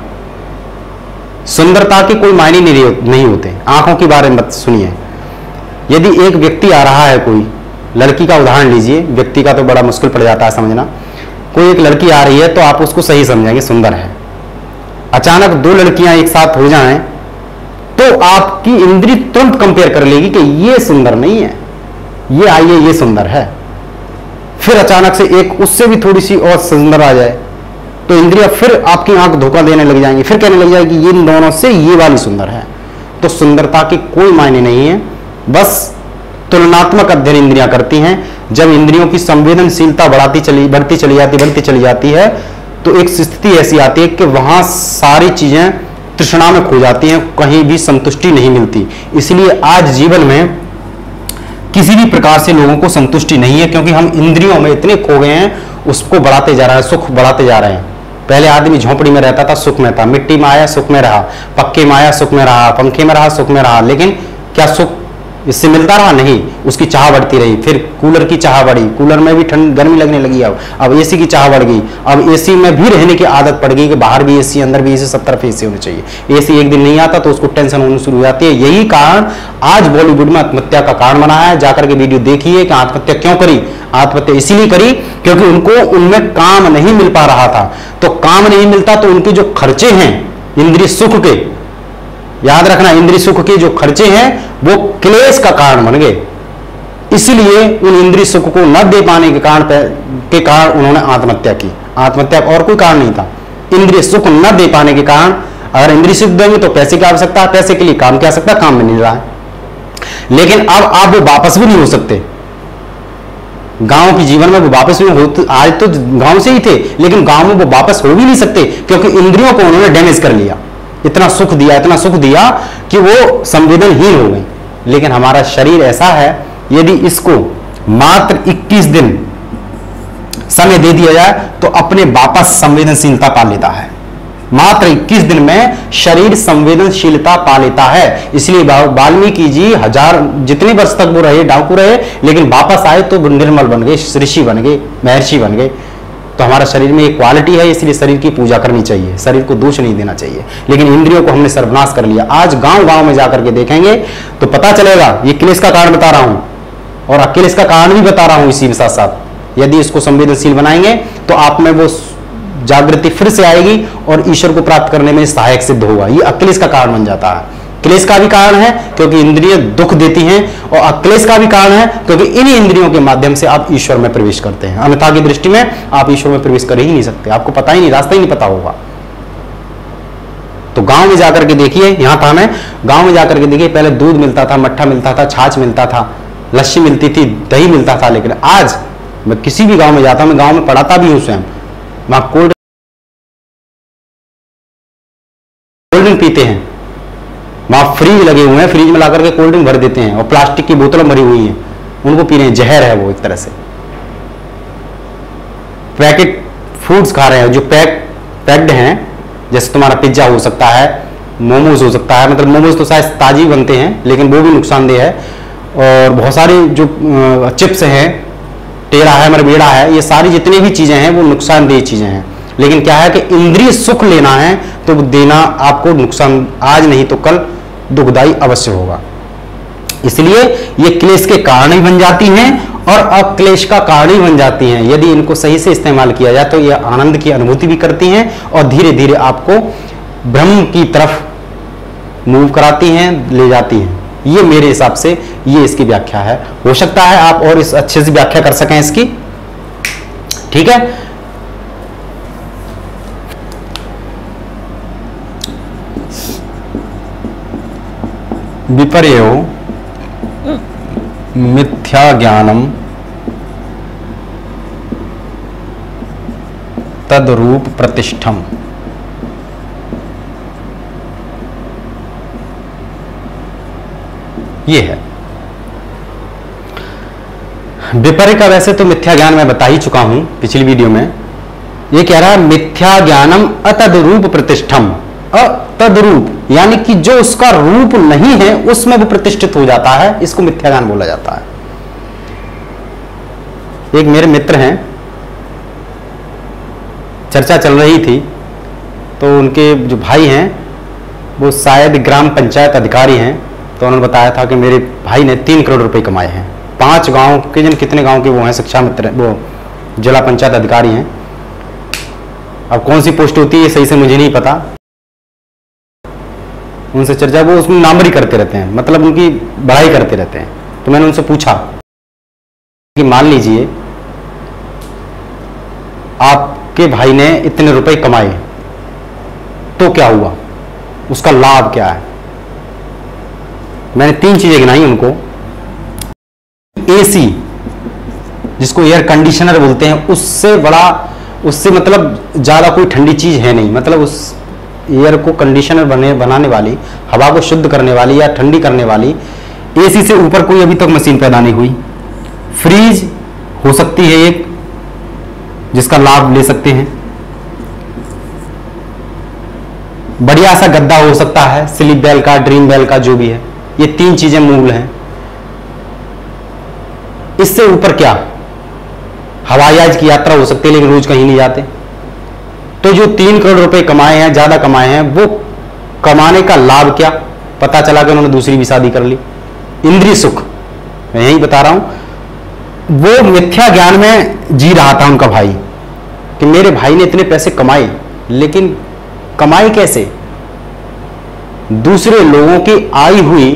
A: सुंदरता के कोई मायने नहीं होते। आंखों के बारे में सुनिए, यदि एक व्यक्ति आ रहा है, कोई लड़की का उदाहरण लीजिए, व्यक्ति का तो बड़ा मुश्किल पड़ जाता है समझना। कोई एक लड़की आ रही है तो आप उसको सही समझेंगे, सुंदर है। अचानक दो लड़कियां एक साथ हो जाएं तो आपकी इंद्री तुरंत कंपेयर कर लेगी कि ये सुंदर नहीं है, ये आइए ये सुंदर है। फिर अचानक से एक उससे भी थोड़ी सी और सुंदर आ जाए तो इंद्रियां फिर आपकी आंख धोखा देने लग जाएंगी, फिर कहने लग जाएगी ये इन दोनों से ये वाली सुंदर है। तो सुंदरता की कोई मायने नहीं है, बस तुलनात्मक अध्ययन इंद्रियां करती हैं। जब इंद्रियों की संवेदनशीलता बढ़ती चली जाती है तो एक स्थिति ऐसी आती है कि वहां सारी चीजें तृष्णा में खो जाती हैं, कहीं भी संतुष्टि नहीं मिलती। इसलिए आज जीवन में किसी भी प्रकार से लोगों को संतुष्टि नहीं है, क्योंकि हम इंद्रियों में इतने खो गए हैं, उसको बढ़ाते जा रहे हैं, सुख बढ़ाते जा रहे हैं। पहले आदमी झोंपड़ी में रहता था, सुख में था, मिट्टी में आया सुख में रहा, पक्के में आया सुख में रहा, पंखे में रहा सुख में रहा, लेकिन क्या सुख इससे मिलता रहा? नहीं, उसकी चाह बढ़ती रही। फिर कूलर की चाह बढ़ी, कूलर में भी ठंड गर्मी लगने लगी। अब एसी की चाह बढ़ गई, अब एसी में भी रहने की आदत पड़ गई कि बाहर भी एसी, अंदर भी एसी, सब तरफ एसी होनी चाहिए। एसी एक दिन नहीं आता तो उसको टेंशन होनी शुरू हो जाती है। यही कारण आज बॉलीवुड में आत्महत्या का कारण बना है। जाकर के वीडियो देखिए कि आत्महत्या क्यों करी। आत्महत्या इसीलिए करी क्योंकि उनको उनमें काम नहीं मिल पा रहा था। तो काम नहीं मिलता तो उनके जो खर्चे हैं इंद्रिय सुख के, याद रखना, इंद्रिय सुख के जो खर्चे हैं वो क्लेश का कारण बन गए। इसलिए उन इंद्रिय सुख को न दे पाने के कारण उन्होंने आत्महत्या की। आत्महत्या और कोई कारण नहीं था, इंद्रिय सुख न दे पाने के कारण। अगर इंद्रिय सुख देंगे तो पैसे की आवश्यकता है, पैसे के लिए काम की आवश्यकता, काम में नहीं रहा है। लेकिन अब आप वो वापस भी नहीं हो सकते। गांव के जीवन में वो वापस भी होते, आज तो गांव से ही थे, लेकिन गांव में वो वापस हो भी नहीं सकते क्योंकि इंद्रियों को उन्होंने डैमेज कर लिया। इतना सुख दिया कि वो संवेदनहीन हो गई। लेकिन हमारा शरीर ऐसा है, यदि इसको मात्र 21 दिन समय दे दिया जाए तो अपने वापस संवेदनशीलता पा लेता है। मात्र 21 दिन में शरीर संवेदनशीलता पा लेता है। इसलिए वाल्मीकि जी जितने वर्ष तक वो रहे, डाकू रहे, लेकिन वापस आए तो निर्मल बन गए, ऋषि बन गए, महर्षि बन गए। तो हमारा शरीर में एक क्वालिटी है, इसलिए शरीर की पूजा करनी चाहिए, शरीर को दोष नहीं देना चाहिए। लेकिन इंद्रियों को हमने सर्वनाश कर लिया। आज गांव में जाकर के देखेंगे तो पता चलेगा। ये क्लेश का कारण बता रहा हूं और अक्लेश का कारण भी बता रहा हूं इसी के साथ साथ। यदि इसको संवेदनशील बनाएंगे तो आप में वो जागृति फिर से आएगी और ईश्वर को प्राप्त करने में सहायक सिद्ध होगा। ये अक्लेश का कारण बन जाता है। क्लेश का भी कारण है क्योंकि इंद्रियां दुख देती हैं, और अक्लेश का भी कारण है क्योंकि इन्हीं इंद्रियों के माध्यम से आप ईश्वर में प्रवेश करते हैं। अन्यथा की दृष्टि में आप ईश्वर में प्रवेश कर ही नहीं सकते, आपको पता ही नहीं, रास्ता ही नहीं पता होगा। तो गांव में जाकर के देखिए, यहां था मैं, गांव में जाकर के देखिए, पहले दूध मिलता था, मट्ठा मिलता था, छाछ मिलता था, लस्सी मिलती थी, दही मिलता था। लेकिन आज मैं किसी भी गांव में जाता हूं, मैं गांव में पढ़ाता भी हूं स्वयं, वहां कोल्ड ड्रिंक पीते हैं, वहां फ्रीज लगे हुए हैं, फ्रीज में लाकर के कोल्ड ड्रिंक भर देते हैं और प्लास्टिक की बोतलें भरी हुई हैं, उनको पी रहे हैं। जहर है वो एक तरह से। पैकेट फूड्स खा रहे हैं जो पैक्ड हैं, जैसे तुम्हारा पिज्जा हो सकता है, मोमोज हो सकता है, मतलब मोमोज तो शायद ताजी बनते हैं लेकिन वो भी नुकसानदेह है। और बहुत सारी जो चिप्स हैं, टेढ़ा है, मरबेड़ा है, ये सारी जितनी भी चीजें हैं वो नुकसानदेह चीजें हैं। लेकिन क्या है कि इंद्रिय सुख लेना है तो देना आपको नुकसान आज नहीं तो कल दुखदाई अवश्य होगा। इसलिए ये क्लेश के कारण ही बन जाती हैं और अक्लेश का कारण ही बन जाती हैं। यदि इनको सही से इस्तेमाल किया जाए तो ये आनंद की अनुभूति भी करती हैं और धीरे धीरे आपको ब्रह्म की तरफ मूव कराती हैं, ले जाती हैं। ये मेरे हिसाब से ये इसकी व्याख्या है। हो सकता है आप और इस अच्छे से व्याख्या कर सकें इसकी, ठीक है। विपर्यो मिथ्या ज्ञानम तद्रूप प्रतिष्ठम। ये है विपर्य का। वैसे तो मिथ्या ज्ञान मैं बता ही चुका हूं पिछली वीडियो में। ये कह रहा है मिथ्या ज्ञानम अतद्रूप प्रतिष्ठम। अतद्रूप यानी कि जो उसका रूप नहीं है उसमें वो प्रतिष्ठित हो जाता है, इसको मिथ्या ज्ञान बोला जाता है। एक मेरे मित्र हैं, चर्चा चल रही थी तो उनके जो भाई हैं वो शायद ग्राम पंचायत अधिकारी हैं, तो उन्होंने बताया था कि मेरे भाई ने 3 करोड़ रुपए कमाए हैं। 5 गांव के जन कितने गांव के वो हैं शिक्षा मित्र, वो जिला पंचायत अधिकारी हैं। अब कौन सी पोस्ट होती है सही से मुझे नहीं पता, उनसे चर्चा, वो उसमें नामरी करते रहते हैं, मतलब उनकी बढ़ाई करते रहते हैं। तो मैंने उनसे पूछा कि मान लीजिए आपके भाई ने इतने रुपए कमाए तो क्या हुआ, उसका लाभ क्या है। मैंने 3 चीजें गिनाई उनको। एसी जिसको एयर कंडीशनर बोलते हैं, उससे बड़ा, उससे मतलब ज्यादा कोई ठंडी चीज है नहीं। मतलब उस एयर को कंडीशनर बनाने वाली, हवा को शुद्ध करने वाली या ठंडी करने वाली एसी से ऊपर कोई अभी तक मशीन पैदा नहीं हुई। फ्रीज हो सकती है एक, जिसका लाभ ले सकते हैं। बढ़िया सा गद्दा हो सकता है, स्लीप बेल का, ड्रीम बेल का, जो भी है। ये 3 चीजें मूल हैं। इससे ऊपर क्या, हवाई जहाज की यात्रा हो सकती है लेकिन रोज कहीं नहीं जाते। तो जो 3 करोड़ रुपए कमाए हैं, ज्यादा कमाए हैं, वो कमाने का लाभ क्या, पता चला कि उन्होंने दूसरी भी शादी कर ली। इंद्रिय सुख, मैं यही बता रहा हूं। वो मिथ्या ज्ञान में जी रहा था उनका भाई कि मेरे भाई ने इतने पैसे कमाए, लेकिन कमाए कैसे, दूसरे लोगों की आई हुई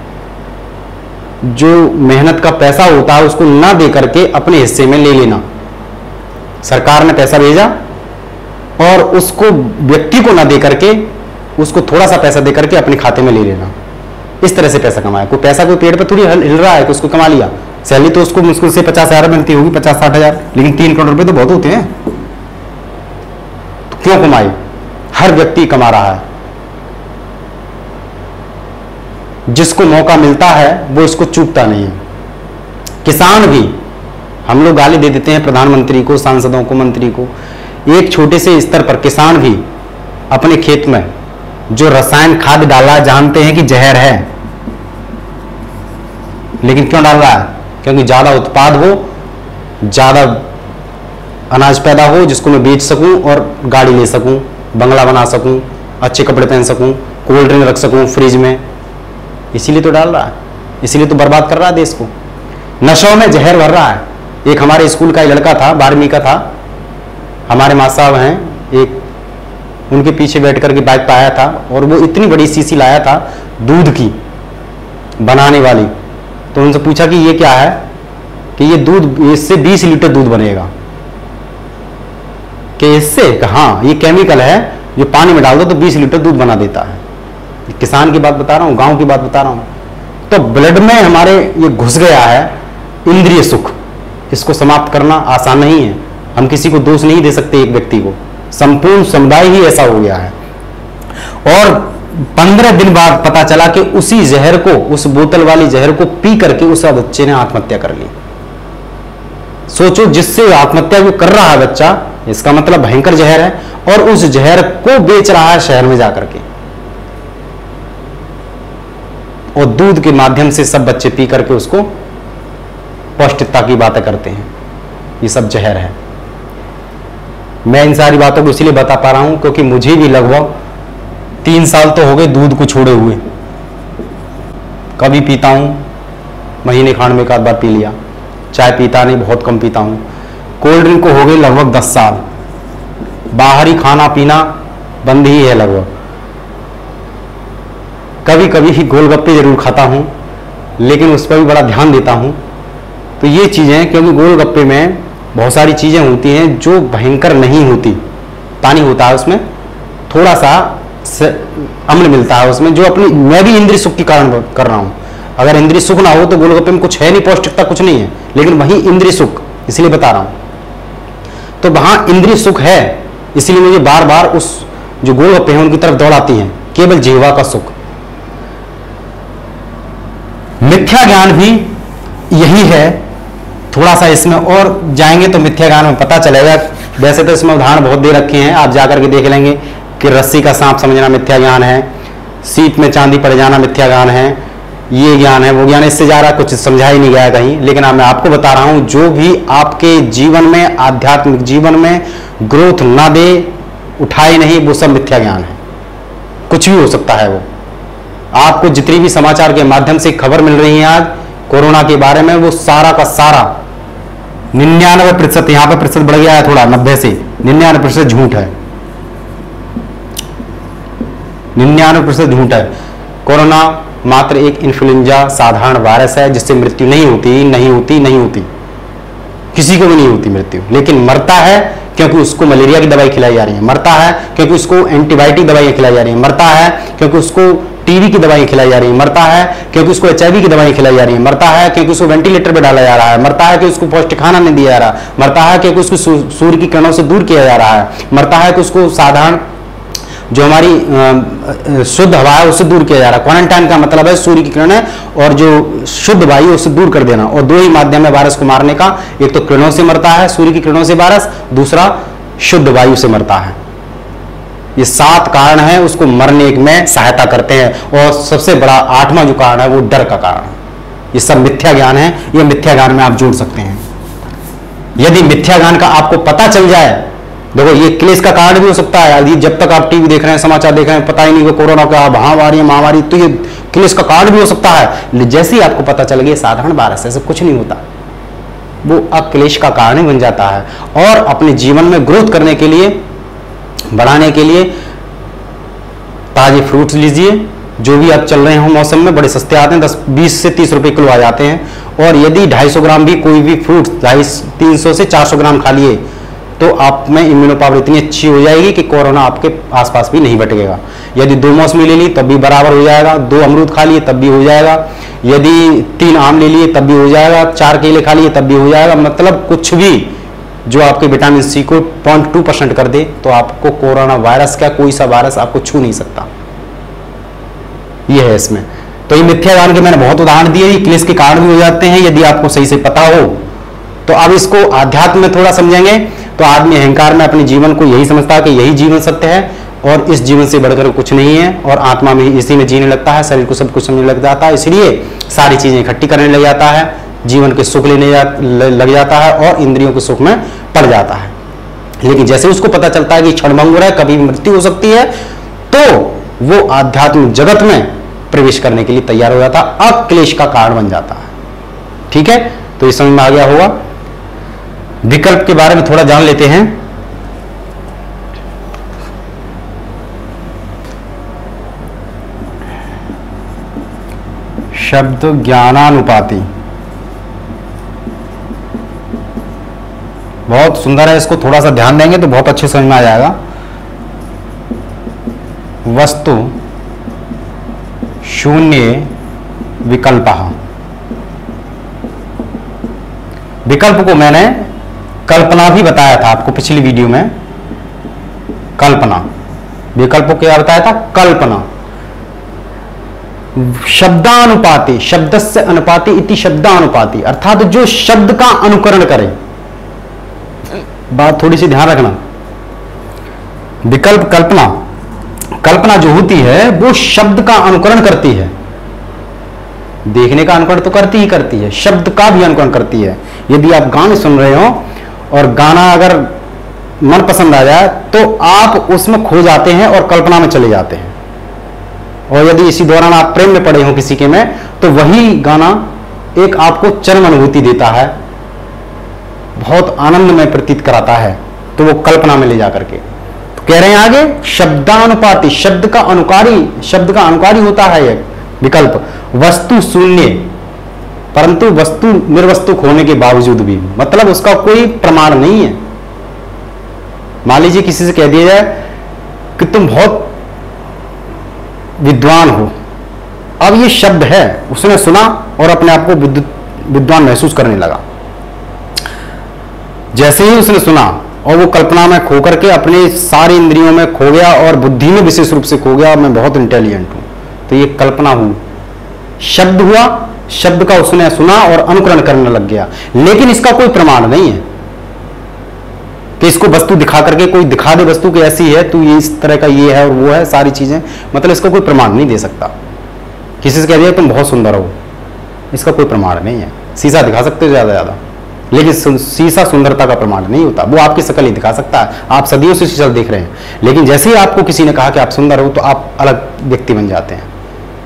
A: जो मेहनत का पैसा होता है उसको ना दे करके अपने हिस्से में ले लेना। सरकार ने पैसा भेजा और उसको व्यक्ति को ना दे करके उसको थोड़ा सा पैसा दे करके अपने खाते में ले लेना। इस तरह से पैसा कमाया। कोई पैसा कोई पेड़ पे थोड़ी हिल रहा है कि उसको कमा लिया। सैलरी तो उसको मुश्किल से 50,000 मिलती होगी, 50-60 हजार, लेकिन 3 करोड़ रुपए तो बहुत होते हैं। तो क्यों कमाए, हर व्यक्ति कमा रहा है। जिसको मौका मिलता है वो इसको चूकता नहीं है। किसान भी, हम लोग गाली दे देते हैं प्रधानमंत्री को, सांसदों को, मंत्री को। एक छोटे से स्तर पर किसान भी अपने खेत में जो रसायन खाद डाला जानते हैं कि जहर है, लेकिन क्यों डाल रहा है, क्योंकि ज्यादा उत्पाद हो, ज्यादा अनाज पैदा हो, जिसको मैं बेच सकूं और गाड़ी ले सकूं, बंगला बना सकूं, अच्छे कपड़े पहन सकूं, कोल्ड ड्रिंक रख सकूं फ्रिज में। इसीलिए तो डाल रहा है, इसीलिए तो बर्बाद कर रहा है देश को। नशों में जहर भर रहा है। एक हमारे स्कूल का लड़का था, 12वीं का था, हमारे माँ साहब हैं, एक उनके पीछे बैठ करके बाइक पे आया था और वो इतनी बड़ी शीशी लाया था दूध की बनाने वाली। तो उनसे पूछा कि ये क्या है, कि ये दूध, इससे 20 लीटर दूध बनेगा। कि इससे, हाँ ये केमिकल है, जो पानी में डाल दो तो 20 लीटर दूध बना देता है। किसान की बात बता रहा हूँ, गांव की बात बता रहा हूँ। तो ब्लड में हमारे ये घुस गया है इंद्रिय सुख। इसको समाप्त करना आसान नहीं है। हम किसी को दोष नहीं दे सकते, एक व्यक्ति को, संपूर्ण समुदाय ही ऐसा हो गया है। और 15 दिन बाद पता चला कि उसी जहर को, उस बोतल वाली जहर को पी करके उस बच्चे ने आत्महत्या कर ली। सोचो, जिससे आत्महत्या जो कर रहा है बच्चा, इसका मतलब भयंकर जहर है, और उस जहर को बेच रहा है शहर में जाकर के, और दूध के माध्यम से सब बच्चे पी करके उसको पौष्टिकता की बातें करते हैं। ये सब जहर है। मैं इन सारी बातों को इसलिए बता पा रहा हूं क्योंकि मुझे भी लगभग 3 साल तो हो गए दूध को छोड़े हुए। कभी पीता हूं, महीने खांड में एक आध बार पी लिया। चाय पीता नहीं, बहुत कम पीता हूं। कोल्ड ड्रिंक को हो गए लगभग 10 साल। बाहरी खाना पीना बंद ही है लगभग। कभी कभी ही गोलगप्पे जरूर खाता हूं, लेकिन उस पर भी बड़ा ध्यान देता हूं। तो ये चीजें, क्योंकि गोलगप्पे में बहुत सारी चीजें होती हैं जो भयंकर नहीं होती। पानी होता है उसमें, थोड़ा सा अम्ल मिलता है उसमें, जो अपनी, मैं भी इंद्रिय सुख के कारण कर रहा हूं, अगर इंद्रिय सुख ना हो तो गोलगप्पे में कुछ है नहीं, पौष्टिकता कुछ नहीं है, लेकिन वही इंद्रिय सुख, इसलिए बता रहा हूं। तो वहां इंद्रिय सुख है, इसलिए मुझे बार बार उस जो गोलगप्पे हैं उनकी तरफ दौड़ाती हैं, केवल जिह्वा का सुख। मिथ्या ज्ञान भी यही है। थोड़ा सा इसमें और जाएंगे तो मिथ्या ज्ञान में पता चलेगा। वैसे तो इसमें उदाहरण बहुत दे रखे हैं, आप जाकर के देख लेंगे कि रस्सी का सांप समझना मिथ्या ज्ञान है, सीप में चांदी पड़ जाना मिथ्या ज्ञान है, ये ज्ञान है, वो ज्ञान। इससे ज्यादा कुछ समझा ही नहीं गया कहीं, लेकिन मैं आपको बता रहा हूं जो भी आपके जीवन में, आध्यात्मिक जीवन में ग्रोथ ना दे, उठाए नहीं, वो सब मिथ्या ज्ञान है। कुछ भी हो सकता है वो। आपको जितनी भी समाचार के माध्यम से खबर मिल रही है आज कोरोना के बारे में, वो सारा का सारा 99%, यहां पर प्रतिशत बढ़ गया है थोड़ा 90 से 99% झूठ है। 99% झूठ है। कोरोना मात्र एक इन्फ्लुएंजा साधारण वायरस है जिससे मृत्यु नहीं होती, किसी को भी नहीं होती मृत्यु, लेकिन मरता है क्योंकि उसको मलेरिया की दवाई खिलाई जा रही है, मरता है क्योंकि उसको एंटीबायोटिक दवाइयां खिलाई जा रही है, मरता है क्योंकि उसको टीबी की दवाई खिलाई जा रही है, मरता है क्योंकि उसको एचआईवी की दवाई खिलाई जा रही है, मरता है क्योंकि उसको वेंटिलेटर पे डाला जा रहा है, मरता है कि उसको पौष्टिक खाना नहीं दिया जा रहा, मरता है क्योंकि उसको सूर्य की किरणों से दूर किया जा रहा है, मरता है कि उसको साधारण जो हमारी शुद्ध हवा है उससे दूर किया जा रहा है। क्वारंटाइन का मतलब है सूर्य की किरणें और जो शुद्ध वायु उससे दूर कर देना, और दो ही माध्यम है वायरस को मारने का, एक तो किरणों से मरता है, सूर्य की किरणों से वायरस, दूसरा शुद्ध वायु से मरता है। ये 7 कारण है उसको मरने में सहायता करते हैं, और सबसे बड़ा 8वां जो कारण है वो डर का कारण है। ये सब मिथ्या ज्ञान है, ये मिथ्या ज्ञान में आप जोड़ सकते हैं। यदि मिथ्या ज्ञान का आपको पता चल जाए, देखो ये क्लेश का कारण भी हो सकता है। यदि जब तक आप टीवी देख रहे हैं, समाचार देख रहे हैं, पता ही नहीं कि कोरोना का महामारी महामारी, तो ये क्लेश का कारण भी हो सकता है। जैसे ही आपको पता चल गया साधारण वायरस, ऐसे कुछ नहीं होता, वो अक्लेश का कारण ही बन जाता है। और अपने जीवन में ग्रोथ करने के लिए, बढ़ाने के लिए ताजे फ्रूट्स लीजिए, जो भी आप चल रहे हो मौसम में, बड़े सस्ते आते हैं, 20 से 30 रुपए किलो आ जाते हैं। और यदि 250 ग्राम भी कोई भी फ्रूट 300 से 400 ग्राम खा लिए तो आप में इम्यूनो पावर इतनी अच्छी हो जाएगी कि कोरोना आपके आसपास भी नहीं भटकेगा। यदि 2 मौसमी ले ली तब भी बराबर हो जाएगा, 2 अमरूद खा लिए तब भी हो जाएगा, यदि 3 आम ले लिए तब भी हो जाएगा, 4 केले खा लिए तब भी हो जाएगा। मतलब कुछ भी जो आपके विटामिन सी को 0.2% कर दे तो आपको कोरोना वायरस का कोई सा वायरस आपको छू नहीं सकता। ये है इसमें। तो ये मिथ्या ज्ञान के मैंने बहुत उदाहरण दिए, ये क्लेश के कारण भी हो जाते हैं यदि आपको सही से पता हो। तो अब इसको आध्यात्म में थोड़ा समझेंगे तो आदमी अहंकार में अपने जीवन को यही समझता है कि यही जीवन सत्य है और इस जीवन से बढ़कर कुछ नहीं है, और आत्मा में इसी में जीने लगता है, शरीर को सब कुछ समझने लग जाता है, इसलिए सारी चीजें इकट्ठी करने लग जाता है, जीवन के सुख लेने लग जाता है और इंद्रियों के सुख में पड़ जाता है। लेकिन जैसे उसको पता चलता है कि क्षणभंगुर है, कभी मृत्यु हो सकती है, तो वो आध्यात्मिक जगत में प्रवेश करने के लिए तैयार हो जाता है, अक्लेश का कारण बन जाता है। ठीक है, तो ये समझ में आ गया होगा। विकल्प के बारे में थोड़ा जान लेते हैं। शब्द ज्ञानानुपाती बहुत सुंदर है, इसको थोड़ा सा ध्यान देंगे तो बहुत अच्छे समझ में आ जाएगा। वस्तु शून्य विकल्पः। विकल्प को मैंने कल्पना भी बताया था आपको पिछली वीडियो में। कल्पना, विकल्प को क्या बताया था? कल्पना। शब्दानुपाती, शब्दस्य अनुपाती इति शब्दानुपाती, अर्थात जो शब्द का अनुकरण करे। बात थोड़ी सी ध्यान रखना। विकल्प कल्पना, कल्पना जो होती है वो शब्द का अनुकरण करती है। देखने का अनुकरण तो करती ही करती है, शब्द का भी अनुकरण करती है। यदि आप गाने सुन रहे हो और गाना अगर मन पसंद आ जाए तो आप उसमें खो जाते हैं और कल्पना में चले जाते हैं। और यदि इसी दौरान आप प्रेम में पड़े हो किसी के में, तो वही गाना एक आपको चरम अनुभूति देता है, बहुत आनंद में प्रतीत कराता है, तो वो कल्पना में ले जा करके। तो कह रहे हैं आगे, शब्दानुपाती, शब्द का अनुकारी होता है ये विकल्प। वस्तु शून्य, परंतु वस्तु निर्वस्तुक होने के बावजूद भी, मतलब उसका कोई प्रमाण नहीं है। मान लीजिए किसी से कह दिया जाए कि तुम बहुत विद्वान हो, अब ये शब्द है, उसने सुना और अपने आप को विद्वान महसूस करने लगा। जैसे ही उसने सुना और वो कल्पना में खो करके अपने सारी इंद्रियों में खो गया और बुद्धि में विशेष रूप से खो गया, मैं बहुत इंटेलिजेंट हूं। तो ये कल्पना हुई, शब्द हुआ, शब्द का उसने सुना और अनुकरण करने लग गया। लेकिन इसका कोई प्रमाण नहीं है कि इसको वस्तु दिखा करके कोई दिखा दे वस्तु की ऐसी है, तू ये इस तरह का ये है और वो है, सारी चीजें, मतलब इसका कोई प्रमाण नहीं दे सकता। किसी से कह दिया तुम बहुत सुंदर हो, इसका कोई प्रमाण नहीं है। शीशा दिखा सकते हो ज्यादा, लेकिन शीशा सुंदरता का प्रमाण नहीं होता। वो आपकी शक्ल ही दिखा सकता है, आप सदियों से शीशा देख रहे हैं, लेकिन जैसे ही आपको किसी ने कहा कि आप सुंदर हो तो आप अलग व्यक्ति बन जाते हैं।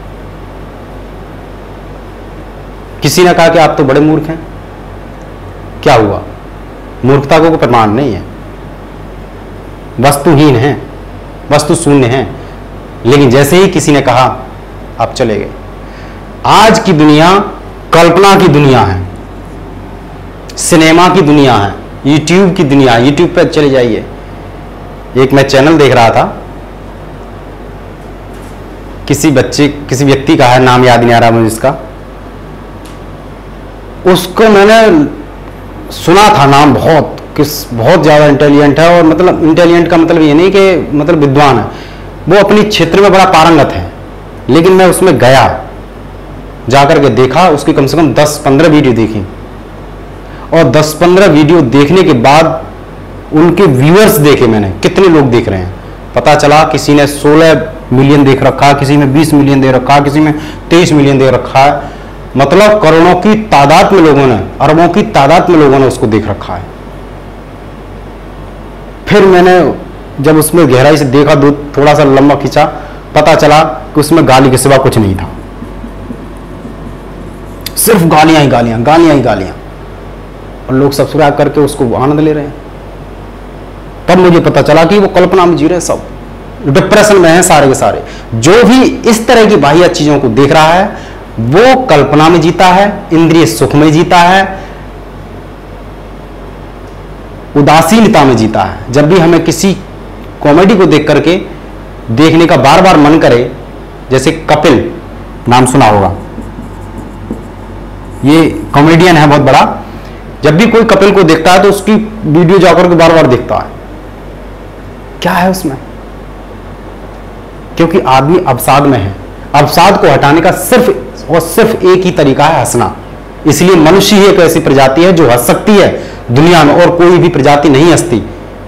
A: किसी ने कहा कि आप तो बड़े मूर्ख हैं, क्या हुआ? मूर्खता को कोई प्रमाण नहीं है, वस्तुहीन है, वस्तु शून्य है। लेकिन जैसे ही किसी ने कहा आप चले गए। आज की दुनिया कल्पना की दुनिया है, सिनेमा की दुनिया है, यूट्यूब की दुनिया। यूट्यूब पे चले जाइए, एक मैं चैनल देख रहा था, किसी व्यक्ति का है, नाम याद नहीं आ रहा मुझे इसका, उसको मैंने सुना था नाम, बहुत ज्यादा इंटेलिजेंट है। और मतलब इंटेलिजेंट का मतलब ये नहीं कि मतलब विद्वान है, वो अपनी क्षेत्र में बड़ा पारंगत है। लेकिन मैं उसमें गया, जाकर के देखा, उसकी कम से कम 10-15 वीडियो देखी, और 10-15 वीडियो देखने के बाद उनके व्यूअर्स देखे मैंने, कितने लोग देख रहे हैं। पता चला किसी ने 16 मिलियन देख रखा, किसी में 20 मिलियन दे रखा, किसी में 23 मिलियन दे रखा है। मतलब करोड़ों की तादाद में लोगों ने, अरबों की तादाद में लोगों ने उसको देख रखा है। फिर मैंने जब उसमें गहराई से देखा, थोड़ा सा लंबा खींचा, पता चला कि उसमें गाली के सिवा कुछ नहीं था, सिर्फ गालियां ही गालियां, गालियां ही गालियां, और लोग सब्सक्राइब करके उसको आनंद ले रहे हैं। तब मुझे पता चला कि वो कल्पना में जी रहे, सब डिप्रेशन में हैं सारे के सारे। जो भी इस तरह की बाह्य चीजों को देख रहा है वो कल्पना में जीता है, इंद्रिय सुख में जीता है, उदासीनता में जीता है। जब भी हमें किसी कॉमेडी को देख करके देखने का बार बार मन करे, जैसे कपिल, नाम सुना होगा, ये कॉमेडियन है बहुत बड़ा, जब भी कोई कपिल को देखता है तो उसकी वीडियो जाकर के बार बार देखता है। क्या है उसमें? क्योंकि आदमी अवसाद में है। अवसाद को हटाने का सिर्फ और सिर्फ एक ही तरीका है, हंसना। इसलिए मनुष्य ही एक ऐसी प्रजाति है जो हंस सकती है दुनिया में, और कोई भी प्रजाति नहीं हंसती।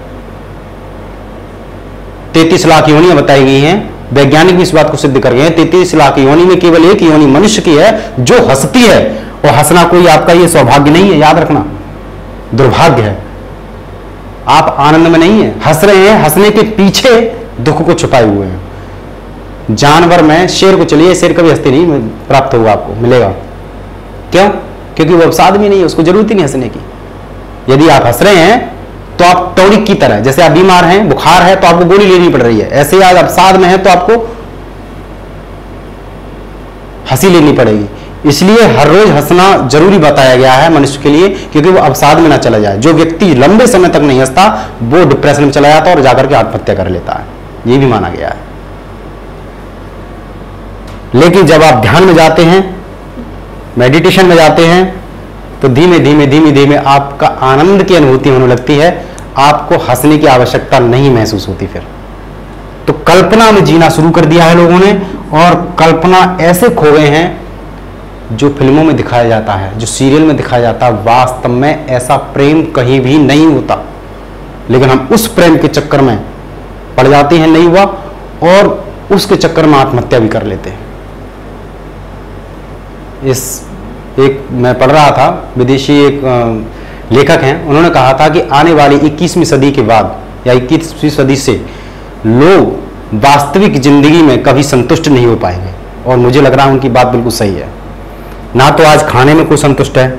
A: 33 लाख योनियां बताई गई हैं, वैज्ञानिक भी इस बात को सिद्ध कर गए हैं। 33 लाख योनि में केवल एक योनि मनुष्य की है जो हंसती है, और हंसना कोई आपका ये सौभाग्य नहीं है, याद रखना, दुर्भाग्य है। आप आनंद में नहीं है, हंस रहे हैं, हंसने के पीछे दुख को छुपाए हुए हैं। जानवर में शेर को चलिए, शेर कभी हंसते नहीं प्राप्त होगा, आपको मिलेगा। क्यों? क्योंकि वो अवसाद में नहीं है, उसको जरूरत ही नहीं हंसने की। यदि आप हंस रहे हैं तो आप टॉनिक की तरह, जैसे आप बीमार हैं, बुखार है तो आपको गोली लेनी पड़ रही है, ऐसे ही आज अवसाद में है तो आपको हंसी लेनी पड़ेगी। इसलिए हर रोज हंसना जरूरी बताया गया है मनुष्य के लिए, क्योंकि वो अवसाद में ना चला जाए। जो व्यक्ति लंबे समय तक नहीं हंसता वो डिप्रेशन में चला जाता है और जाकर के आत्महत्या कर लेता है, ये भी माना गया है। लेकिन जब आप ध्यान में जाते हैं, मेडिटेशन में जाते हैं, तो धीमे धीमे धीमे धीमे आपका आनंद की अनुभूति होने लगती है, आपको हंसने की आवश्यकता नहीं महसूस होती। फिर तो कल्पना में जीना शुरू कर दिया है लोगों ने, और कल्पना ऐसे खो गए हैं जो फिल्मों में दिखाया जाता है, जो सीरियल में दिखाया जाता है। वास्तव में ऐसा प्रेम कहीं भी नहीं होता, लेकिन हम उस प्रेम के चक्कर में पड़ जाते हैं, नहीं हुआ, और उसके चक्कर में आत्महत्या भी कर लेते हैं। एक मैं पढ़ रहा था, विदेशी एक लेखक हैं, उन्होंने कहा था कि आने वाली 21वीं सदी के बाद या 21वीं सदी से लोग वास्तविक जिंदगी में कभी संतुष्ट नहीं हो पाएंगे। और मुझे लग रहा है उनकी बात बिल्कुल सही है। ना तो आज खाने में कोई संतुष्ट है,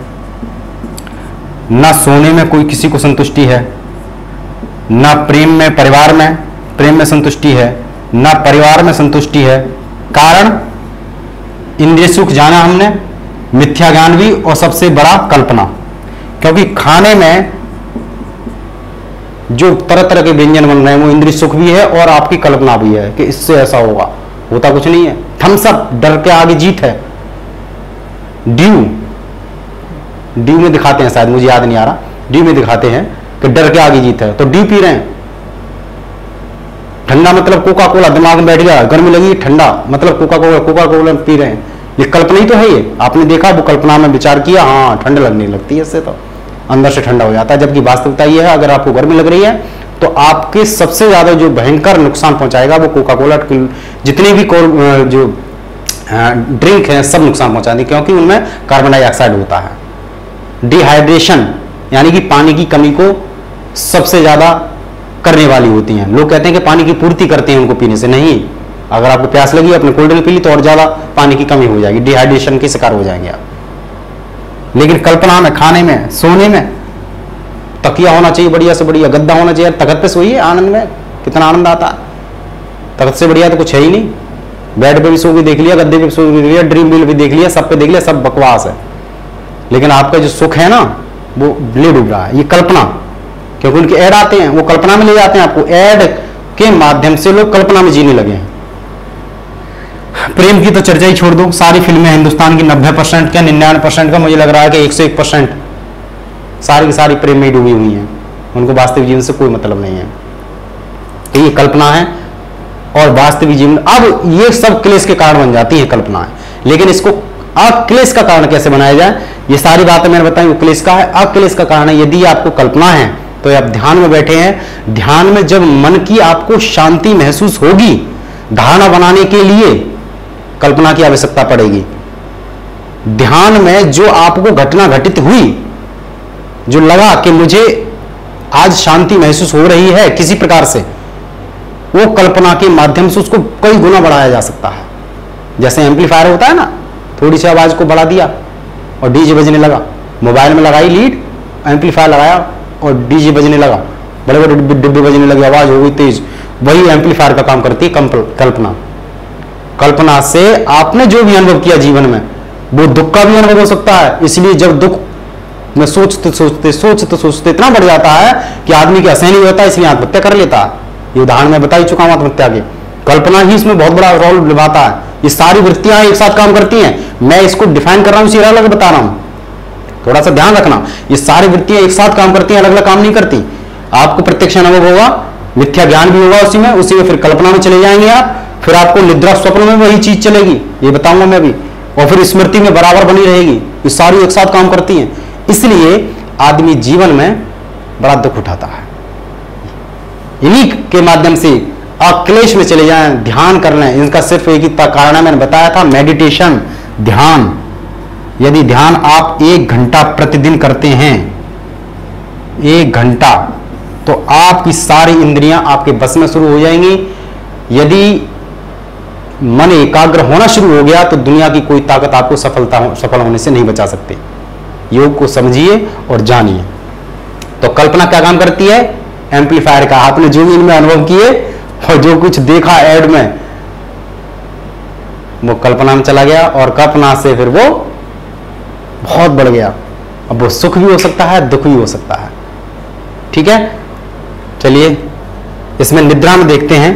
A: ना सोने में कोई किसी को संतुष्टि है, ना प्रेम में, परिवार में प्रेम में संतुष्टि है, ना परिवार में संतुष्टि है। कारण इंद्रिय सुख जाना हमने, मिथ्या ज्ञान भी, और सबसे बड़ा कल्पना। क्योंकि खाने में जो तरह तरह के व्यंजन बन रहे हैं वो इंद्रिय सुख भी है और आपकी कल्पना भी है कि इससे ऐसा होगा, होता कुछ नहीं है। थम्स अप, डर के आगे जीत है। ड्यू, ड्यू में दिखाते हैं, शायद मुझे याद नहीं आ रहा, ड्यू में दिखाते हैं कि डर के आगे जीत है, तो ड्यू पी रहे हैं। ठंडा मतलब कोका कोला, दिमाग में बैठ गया, गर्मी लगी ठंडा मतलब कोका कोला पी रहे हैं। ये कल्पना ही तो है, ये आपने देखा, वो कल्पना में विचार किया, हाँ ठंड लगने लगती है, इससे तो अंदर से ठंडा हो जाता है। जबकि वास्तविकता ये है, अगर आपको गर्मी लग रही है तो आपके सबसे ज्यादा जो भयंकर नुकसान पहुंचाएगा वो कोका कोला, जितने भी जो ड्रिंक है सब नुकसान पहुंचाते हैं, क्योंकि उनमें कार्बन डाइऑक्साइड होता है। डिहाइड्रेशन यानी कि पानी की कमी को सबसे ज्यादा करने वाली होती हैं। लोग कहते हैं कि पानी की पूर्ति करते हैं उनको पीने से, नहीं। अगर आपको प्यास लगी, अपने कोल्ड ड्रिंक पी ली तो और ज्यादा पानी की कमी हो जाएगी, डिहाइड्रेशन के शिकार हो जाएंगे आप। लेकिन कल्पना में, खाने में, सोने में तकिया होना चाहिए, बढ़िया से बढ़िया गद्दा होना चाहिए। तख्त पे सोइए आनंद में, कितना आनंद आता है। तख्त से बढ़िया तो कुछ है ही नहीं। बेड पे भी सो के देख लिया, गद्दे पे सो के देख लिया, ड्रीम व्हील भी देख लिया, सब पे देख लिया, सब बकवास है। लेकिन आपका जो सुख है ना वो ले डूब रहा है, ये कल्पना, क्योंकि उनके ऐड आते हैं, वो कल्पना में ले जाते हैं आपको। ऐड के माध्यम से लोग कल्पना में जीने लगे हैं। प्रेम की तो चर्चा ही छोड़ दो, सारी फिल्में हिंदुस्तान की 90% क्या 99% का मुझे लग रहा है कि 101% सारी की सारी प्रेम में डूबी हुई हैं। उनको वास्तविक जीवन से कोई मतलब नहीं है। तो ये कल्पना है और वास्तविक जीवन, अब ये सब क्लेश के कारण बन जाती है कल्पनाएं। लेकिन इसको अक्लेश का कारण कैसे बनाया जाए, ये सारी बातें मैंने बताई, वो क्लेश का है। अक्लेश का कारण है, यदि आपको कल्पना है तो आप ध्यान में बैठे हैं, ध्यान में जब मन की आपको शांति महसूस होगी, धारणा बनाने के लिए कल्पना की आवश्यकता पड़ेगी। ध्यान में जो आपको घटना घटित हुई, जो लगा कि मुझे आज शांति महसूस हो रही है किसी प्रकार से, वो कल्पना के माध्यम से उसको कई गुना बढ़ाया जा सकता है। जैसे एम्पलीफायर होता है ना, थोड़ी सी आवाज को बढ़ा दिया और डीजे बजने लगा। मोबाइल में लगाई लीड, एम्पलीफायर लगाया और डीजे बजने लगा, बड़े बड़े डिब्बे बजने लगे, आवाज हो गई तेज। वही एम्पलीफायर का काम करती है कल्पना। कल्पना से आपने जो भी अनुभव किया जीवन में, वो दुख का भी अनुभव हो सकता है। इसलिए जब दुख में सोचते इतना बढ़ जाता है कि आदमी का असहनीय होता है, इसलिए आत्महत्या कर लेता है। ये उदाहरण मैं बता ही चुका हूं आत्महत्या के। कल्पना ही इसमें बहुत बड़ा रोल निभाता है। ये सारी वृत्तियां एक साथ काम करती हैं। मैं इसको डिफाइन कर रहा हूं, इसी अलग बता रहा हूं, थोड़ा सा ध्यान रखना। ये सारी वृत्तियां एक साथ काम करती हैं, अलग अलग काम नहीं करती। आपको प्रत्यक्ष अनुभव होगा, मिथ्या ज्ञान भी होगा उसी में फिर कल्पना में चले जाएंगे आप, फिर आपको निद्रा स्वप्न में वही चीज चलेगी, ये बताऊंगा मैं भी, और फिर स्मृति में बराबर बनी रहेगी। ये सारी एक साथ काम करती हैं। इसलिए आदमी जीवन में बड़ा दुख उठाता है। इन्हीं के माध्यम से अक्लेश में चले जाएं, ध्यान कर लें। इनका सिर्फ एक ही कारण है, मैंने बताया था, मेडिटेशन, ध्यान। यदि ध्यान आप 1 घंटा प्रतिदिन करते हैं, 1 घंटा, तो आपकी सारी इंद्रियां आपके बस में शुरू हो जाएंगी। यदि मन एकाग्र होना शुरू हो गया तो दुनिया की कोई ताकत आपको सफल होने से नहीं बचा सकती। योग को समझिए और जानिए। तो कल्पना क्या काम करती है? एम्पलीफायर का। आपने जो भी इनमें अनुभव किए और जो कुछ देखा ऐड में, वो कल्पना में चला गया और कल्पना से फिर वो बहुत बढ़ गया। अब वो सुख भी हो सकता है, दुख भी हो सकता है। ठीक है, चलिए इसमें निद्रा में देखते हैं।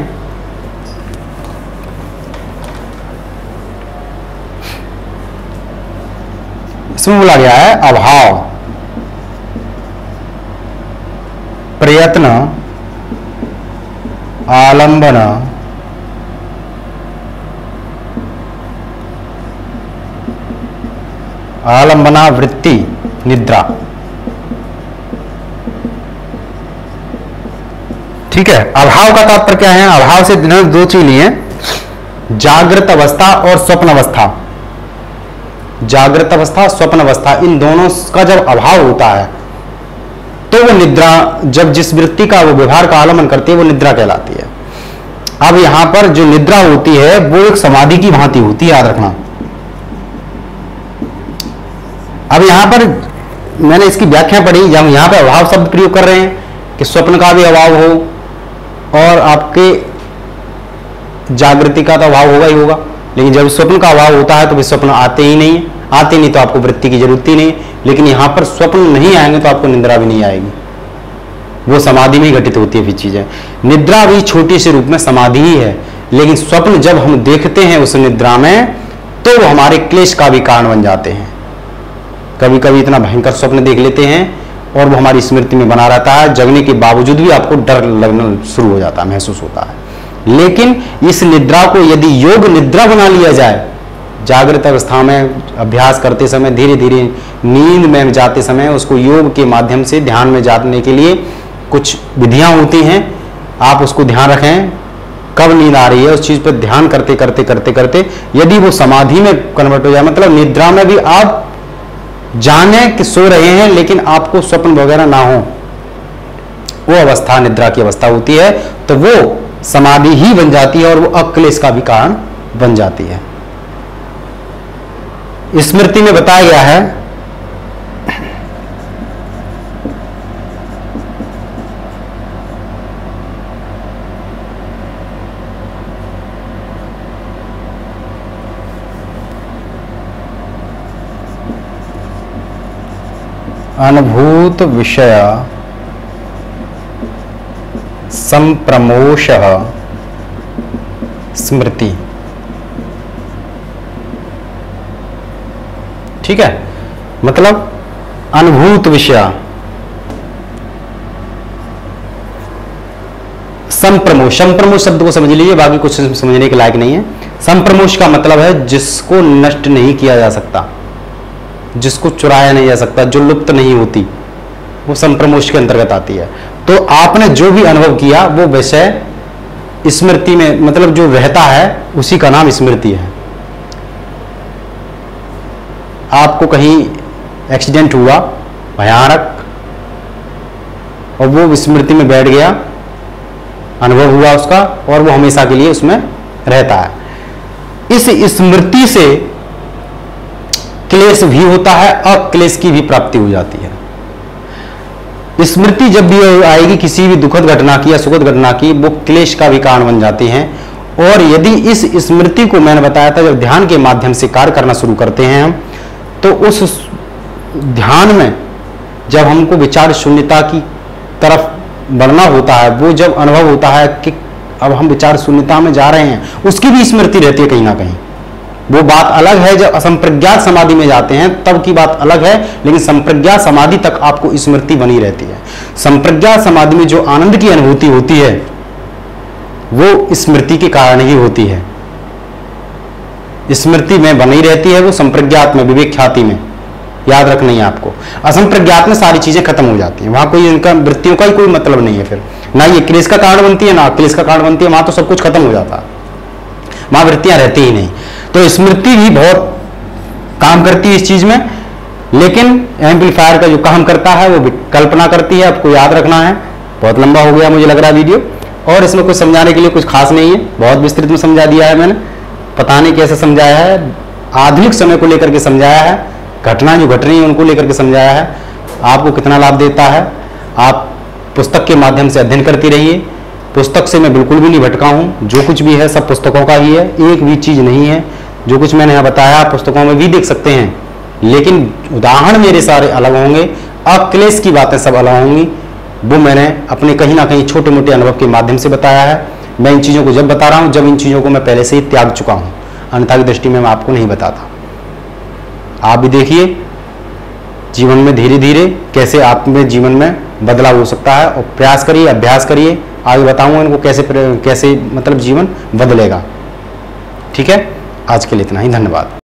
A: इसमें बोला गया है अभाव, प्रयत्न, आलंबन, आलंबना वृत्ति, निद्रा। ठीक है, अभाव का तात्पर्य क्या है? अभाव से दो चीज ली है, जागृत अवस्था और स्वप्न अवस्था। जागृत अवस्था, स्वप्न अवस्था, इन दोनों का जब अभाव होता है तो वो निद्रा, जब जिस वृत्ति का वो व्यवहार का आलंबन करती है वो निद्रा कहलाती है। अब यहां पर जो निद्रा होती है वो एक समाधि की भांति होती है, याद रखना। अब यहां पर मैंने इसकी व्याख्या पढ़ी, जब यहां पर अभाव शब्द प्रयोग कर रहे हैं कि स्वप्न का भी अभाव हो और आपके जागृति का तो अभाव होगा ही होगा, लेकिन जब स्वप्न का अभाव होता है तो भी स्वप्न आते ही नहीं, आते नहीं तो आपको वृत्ति की जरूरत ही नहीं। लेकिन यहां पर स्वप्न नहीं आएंगे तो आपको निद्रा भी नहीं आएगी, वो समाधि में ही घटित होती है फिर चीजें। निद्रा भी छोटी से रूप में समाधि ही है, लेकिन स्वप्न जब हम देखते हैं उस निद्रा में तो वो हमारे क्लेश का भी कारण बन जाते हैं। कभी कभी इतना भयंकर स्वप्न देख लेते हैं और वो हमारी स्मृति में बना रहता है, जगने के बावजूद भी आपको डर लगना शुरू हो जाता है, महसूस होता है। लेकिन इस निद्रा को यदि योग निद्रा बना लिया जाए, जागृत अवस्था में अभ्यास करते समय, धीरे धीरे नींद में जाते समय उसको योग के माध्यम से ध्यान में जाने के लिए कुछ विधियां होती हैं, आप उसको ध्यान रखें। कब नींद आ रही है उस चीज पर ध्यान करते करते करते करते यदि वो समाधि में कन्वर्ट हो जाए, मतलब निद्रा में भी आप जाने कि सो रहे हैं लेकिन आपको स्वप्न वगैरह ना हो, वो अवस्था निद्रा की अवस्था होती है, तो वो समाधि ही बन जाती है और वो अक्लेश का भी कारण बन जाती है। स्मृति में बताया गया है अनुभूत विषय संप्रमोष स्मृति। ठीक है, मतलब अनुभूत विषय संप्रमोष, संप्रमोष शब्द को समझ लीजिए, बाकी कुछ समझने के लायक नहीं है। संप्रमोष का मतलब है जिसको नष्ट नहीं किया जा सकता, जिसको चुराया नहीं जा सकता, जो लुप्त नहीं होती, वो संप्रमोष के अंतर्गत आती है। तो आपने जो भी अनुभव किया वो विषय स्मृति में, मतलब जो रहता है उसी का नाम स्मृति है। आपको कहीं एक्सीडेंट हुआ भयानक और वो स्मृति में बैठ गया, अनुभव हुआ उसका, और वो हमेशा के लिए उसमें रहता है। इस स्मृति से क्लेश भी होता है, अक्लेश की भी प्राप्ति हो जाती है। स्मृति जब भी आएगी किसी भी दुखद घटना की या सुखद घटना की, वो क्लेश का भी कारण बन जाती हैं। और यदि इस स्मृति को मैंने बताया था, जब ध्यान के माध्यम से कार्य करना शुरू करते हैं हम, तो उस ध्यान में जब हमको विचार शून्यता की तरफ बढ़ना होता है, वो जब अनुभव होता है कि अब हम विचार शून्यता में जा रहे हैं, उसकी भी स्मृति रहती है कहीं ना कहीं। वो बात अलग है, जब असंप्रज्ञात समाधि में जाते हैं तब की बात अलग है, लेकिन संप्रज्ञात समाधि तक आपको स्मृति बनी रहती है। संप्रज्ञात समाधि में जो आनंद की अनुभूति होती है वो स्मृति के कारण ही होती है। स्मृति में बनी रहती है, वो संप्रज्ञात में, विवेक ख्याति में, याद रखना है आपको। असंप्रज्ञात में सारी चीजें खत्म हो जाती हैं, वहां कोई इनका वृत्तियों का ही कोई मतलब नहीं है, फिर ना ये क्लेश का कारण बनती है ना अक्लेश का कारण बनती है, वहां तो सब कुछ खत्म हो जाता है, वहां वृत्तियां रहती ही नहीं। तो स्मृति भी बहुत काम करती है इस चीज में, लेकिन एम्पलीफायर का जो काम करता है वो कल्पना करती है। आपको याद रखना है। बहुत लंबा हो गया मुझे लग रहा है वीडियो, और इसमें कुछ समझाने के लिए कुछ खास नहीं है, बहुत विस्तृत में समझा दिया है मैंने, पता नहीं कैसे समझाया है, आधुनिक समय को लेकर के समझाया है, घटना जो घट रही है उनको लेकर के समझाया है। आपको कितना लाभ देता है, आप पुस्तक के माध्यम से अध्ययन करती रहिए। पुस्तक से मैं बिल्कुल भी नहीं भटका हूँ, जो कुछ भी है सब पुस्तकों का ही है, एक भी चीज नहीं है। जो कुछ मैंने यहाँ बताया आप पुस्तकों में भी देख सकते हैं, लेकिन उदाहरण मेरे सारे अलग होंगे, अक्लेश की बातें सब अलग होंगी। वो मैंने अपने कहीं ना कहीं छोटे मोटे अनुभव के माध्यम से बताया है। मैं इन चीज़ों को जब बता रहा हूँ जब इन चीज़ों को मैं पहले से ही त्याग चुका हूँ, अन्यथा की दृष्टि में मैं आपको नहीं बताता। आप भी देखिए जीवन में धीरे धीरे कैसे आप में जीवन में बदलाव हो सकता है, और प्रयास करिए, अभ्यास करिए। आगे बताऊंगा इनको कैसे मतलब जीवन बदलेगा। ठीक है, आज के लिए इतना ही, धन्यवाद।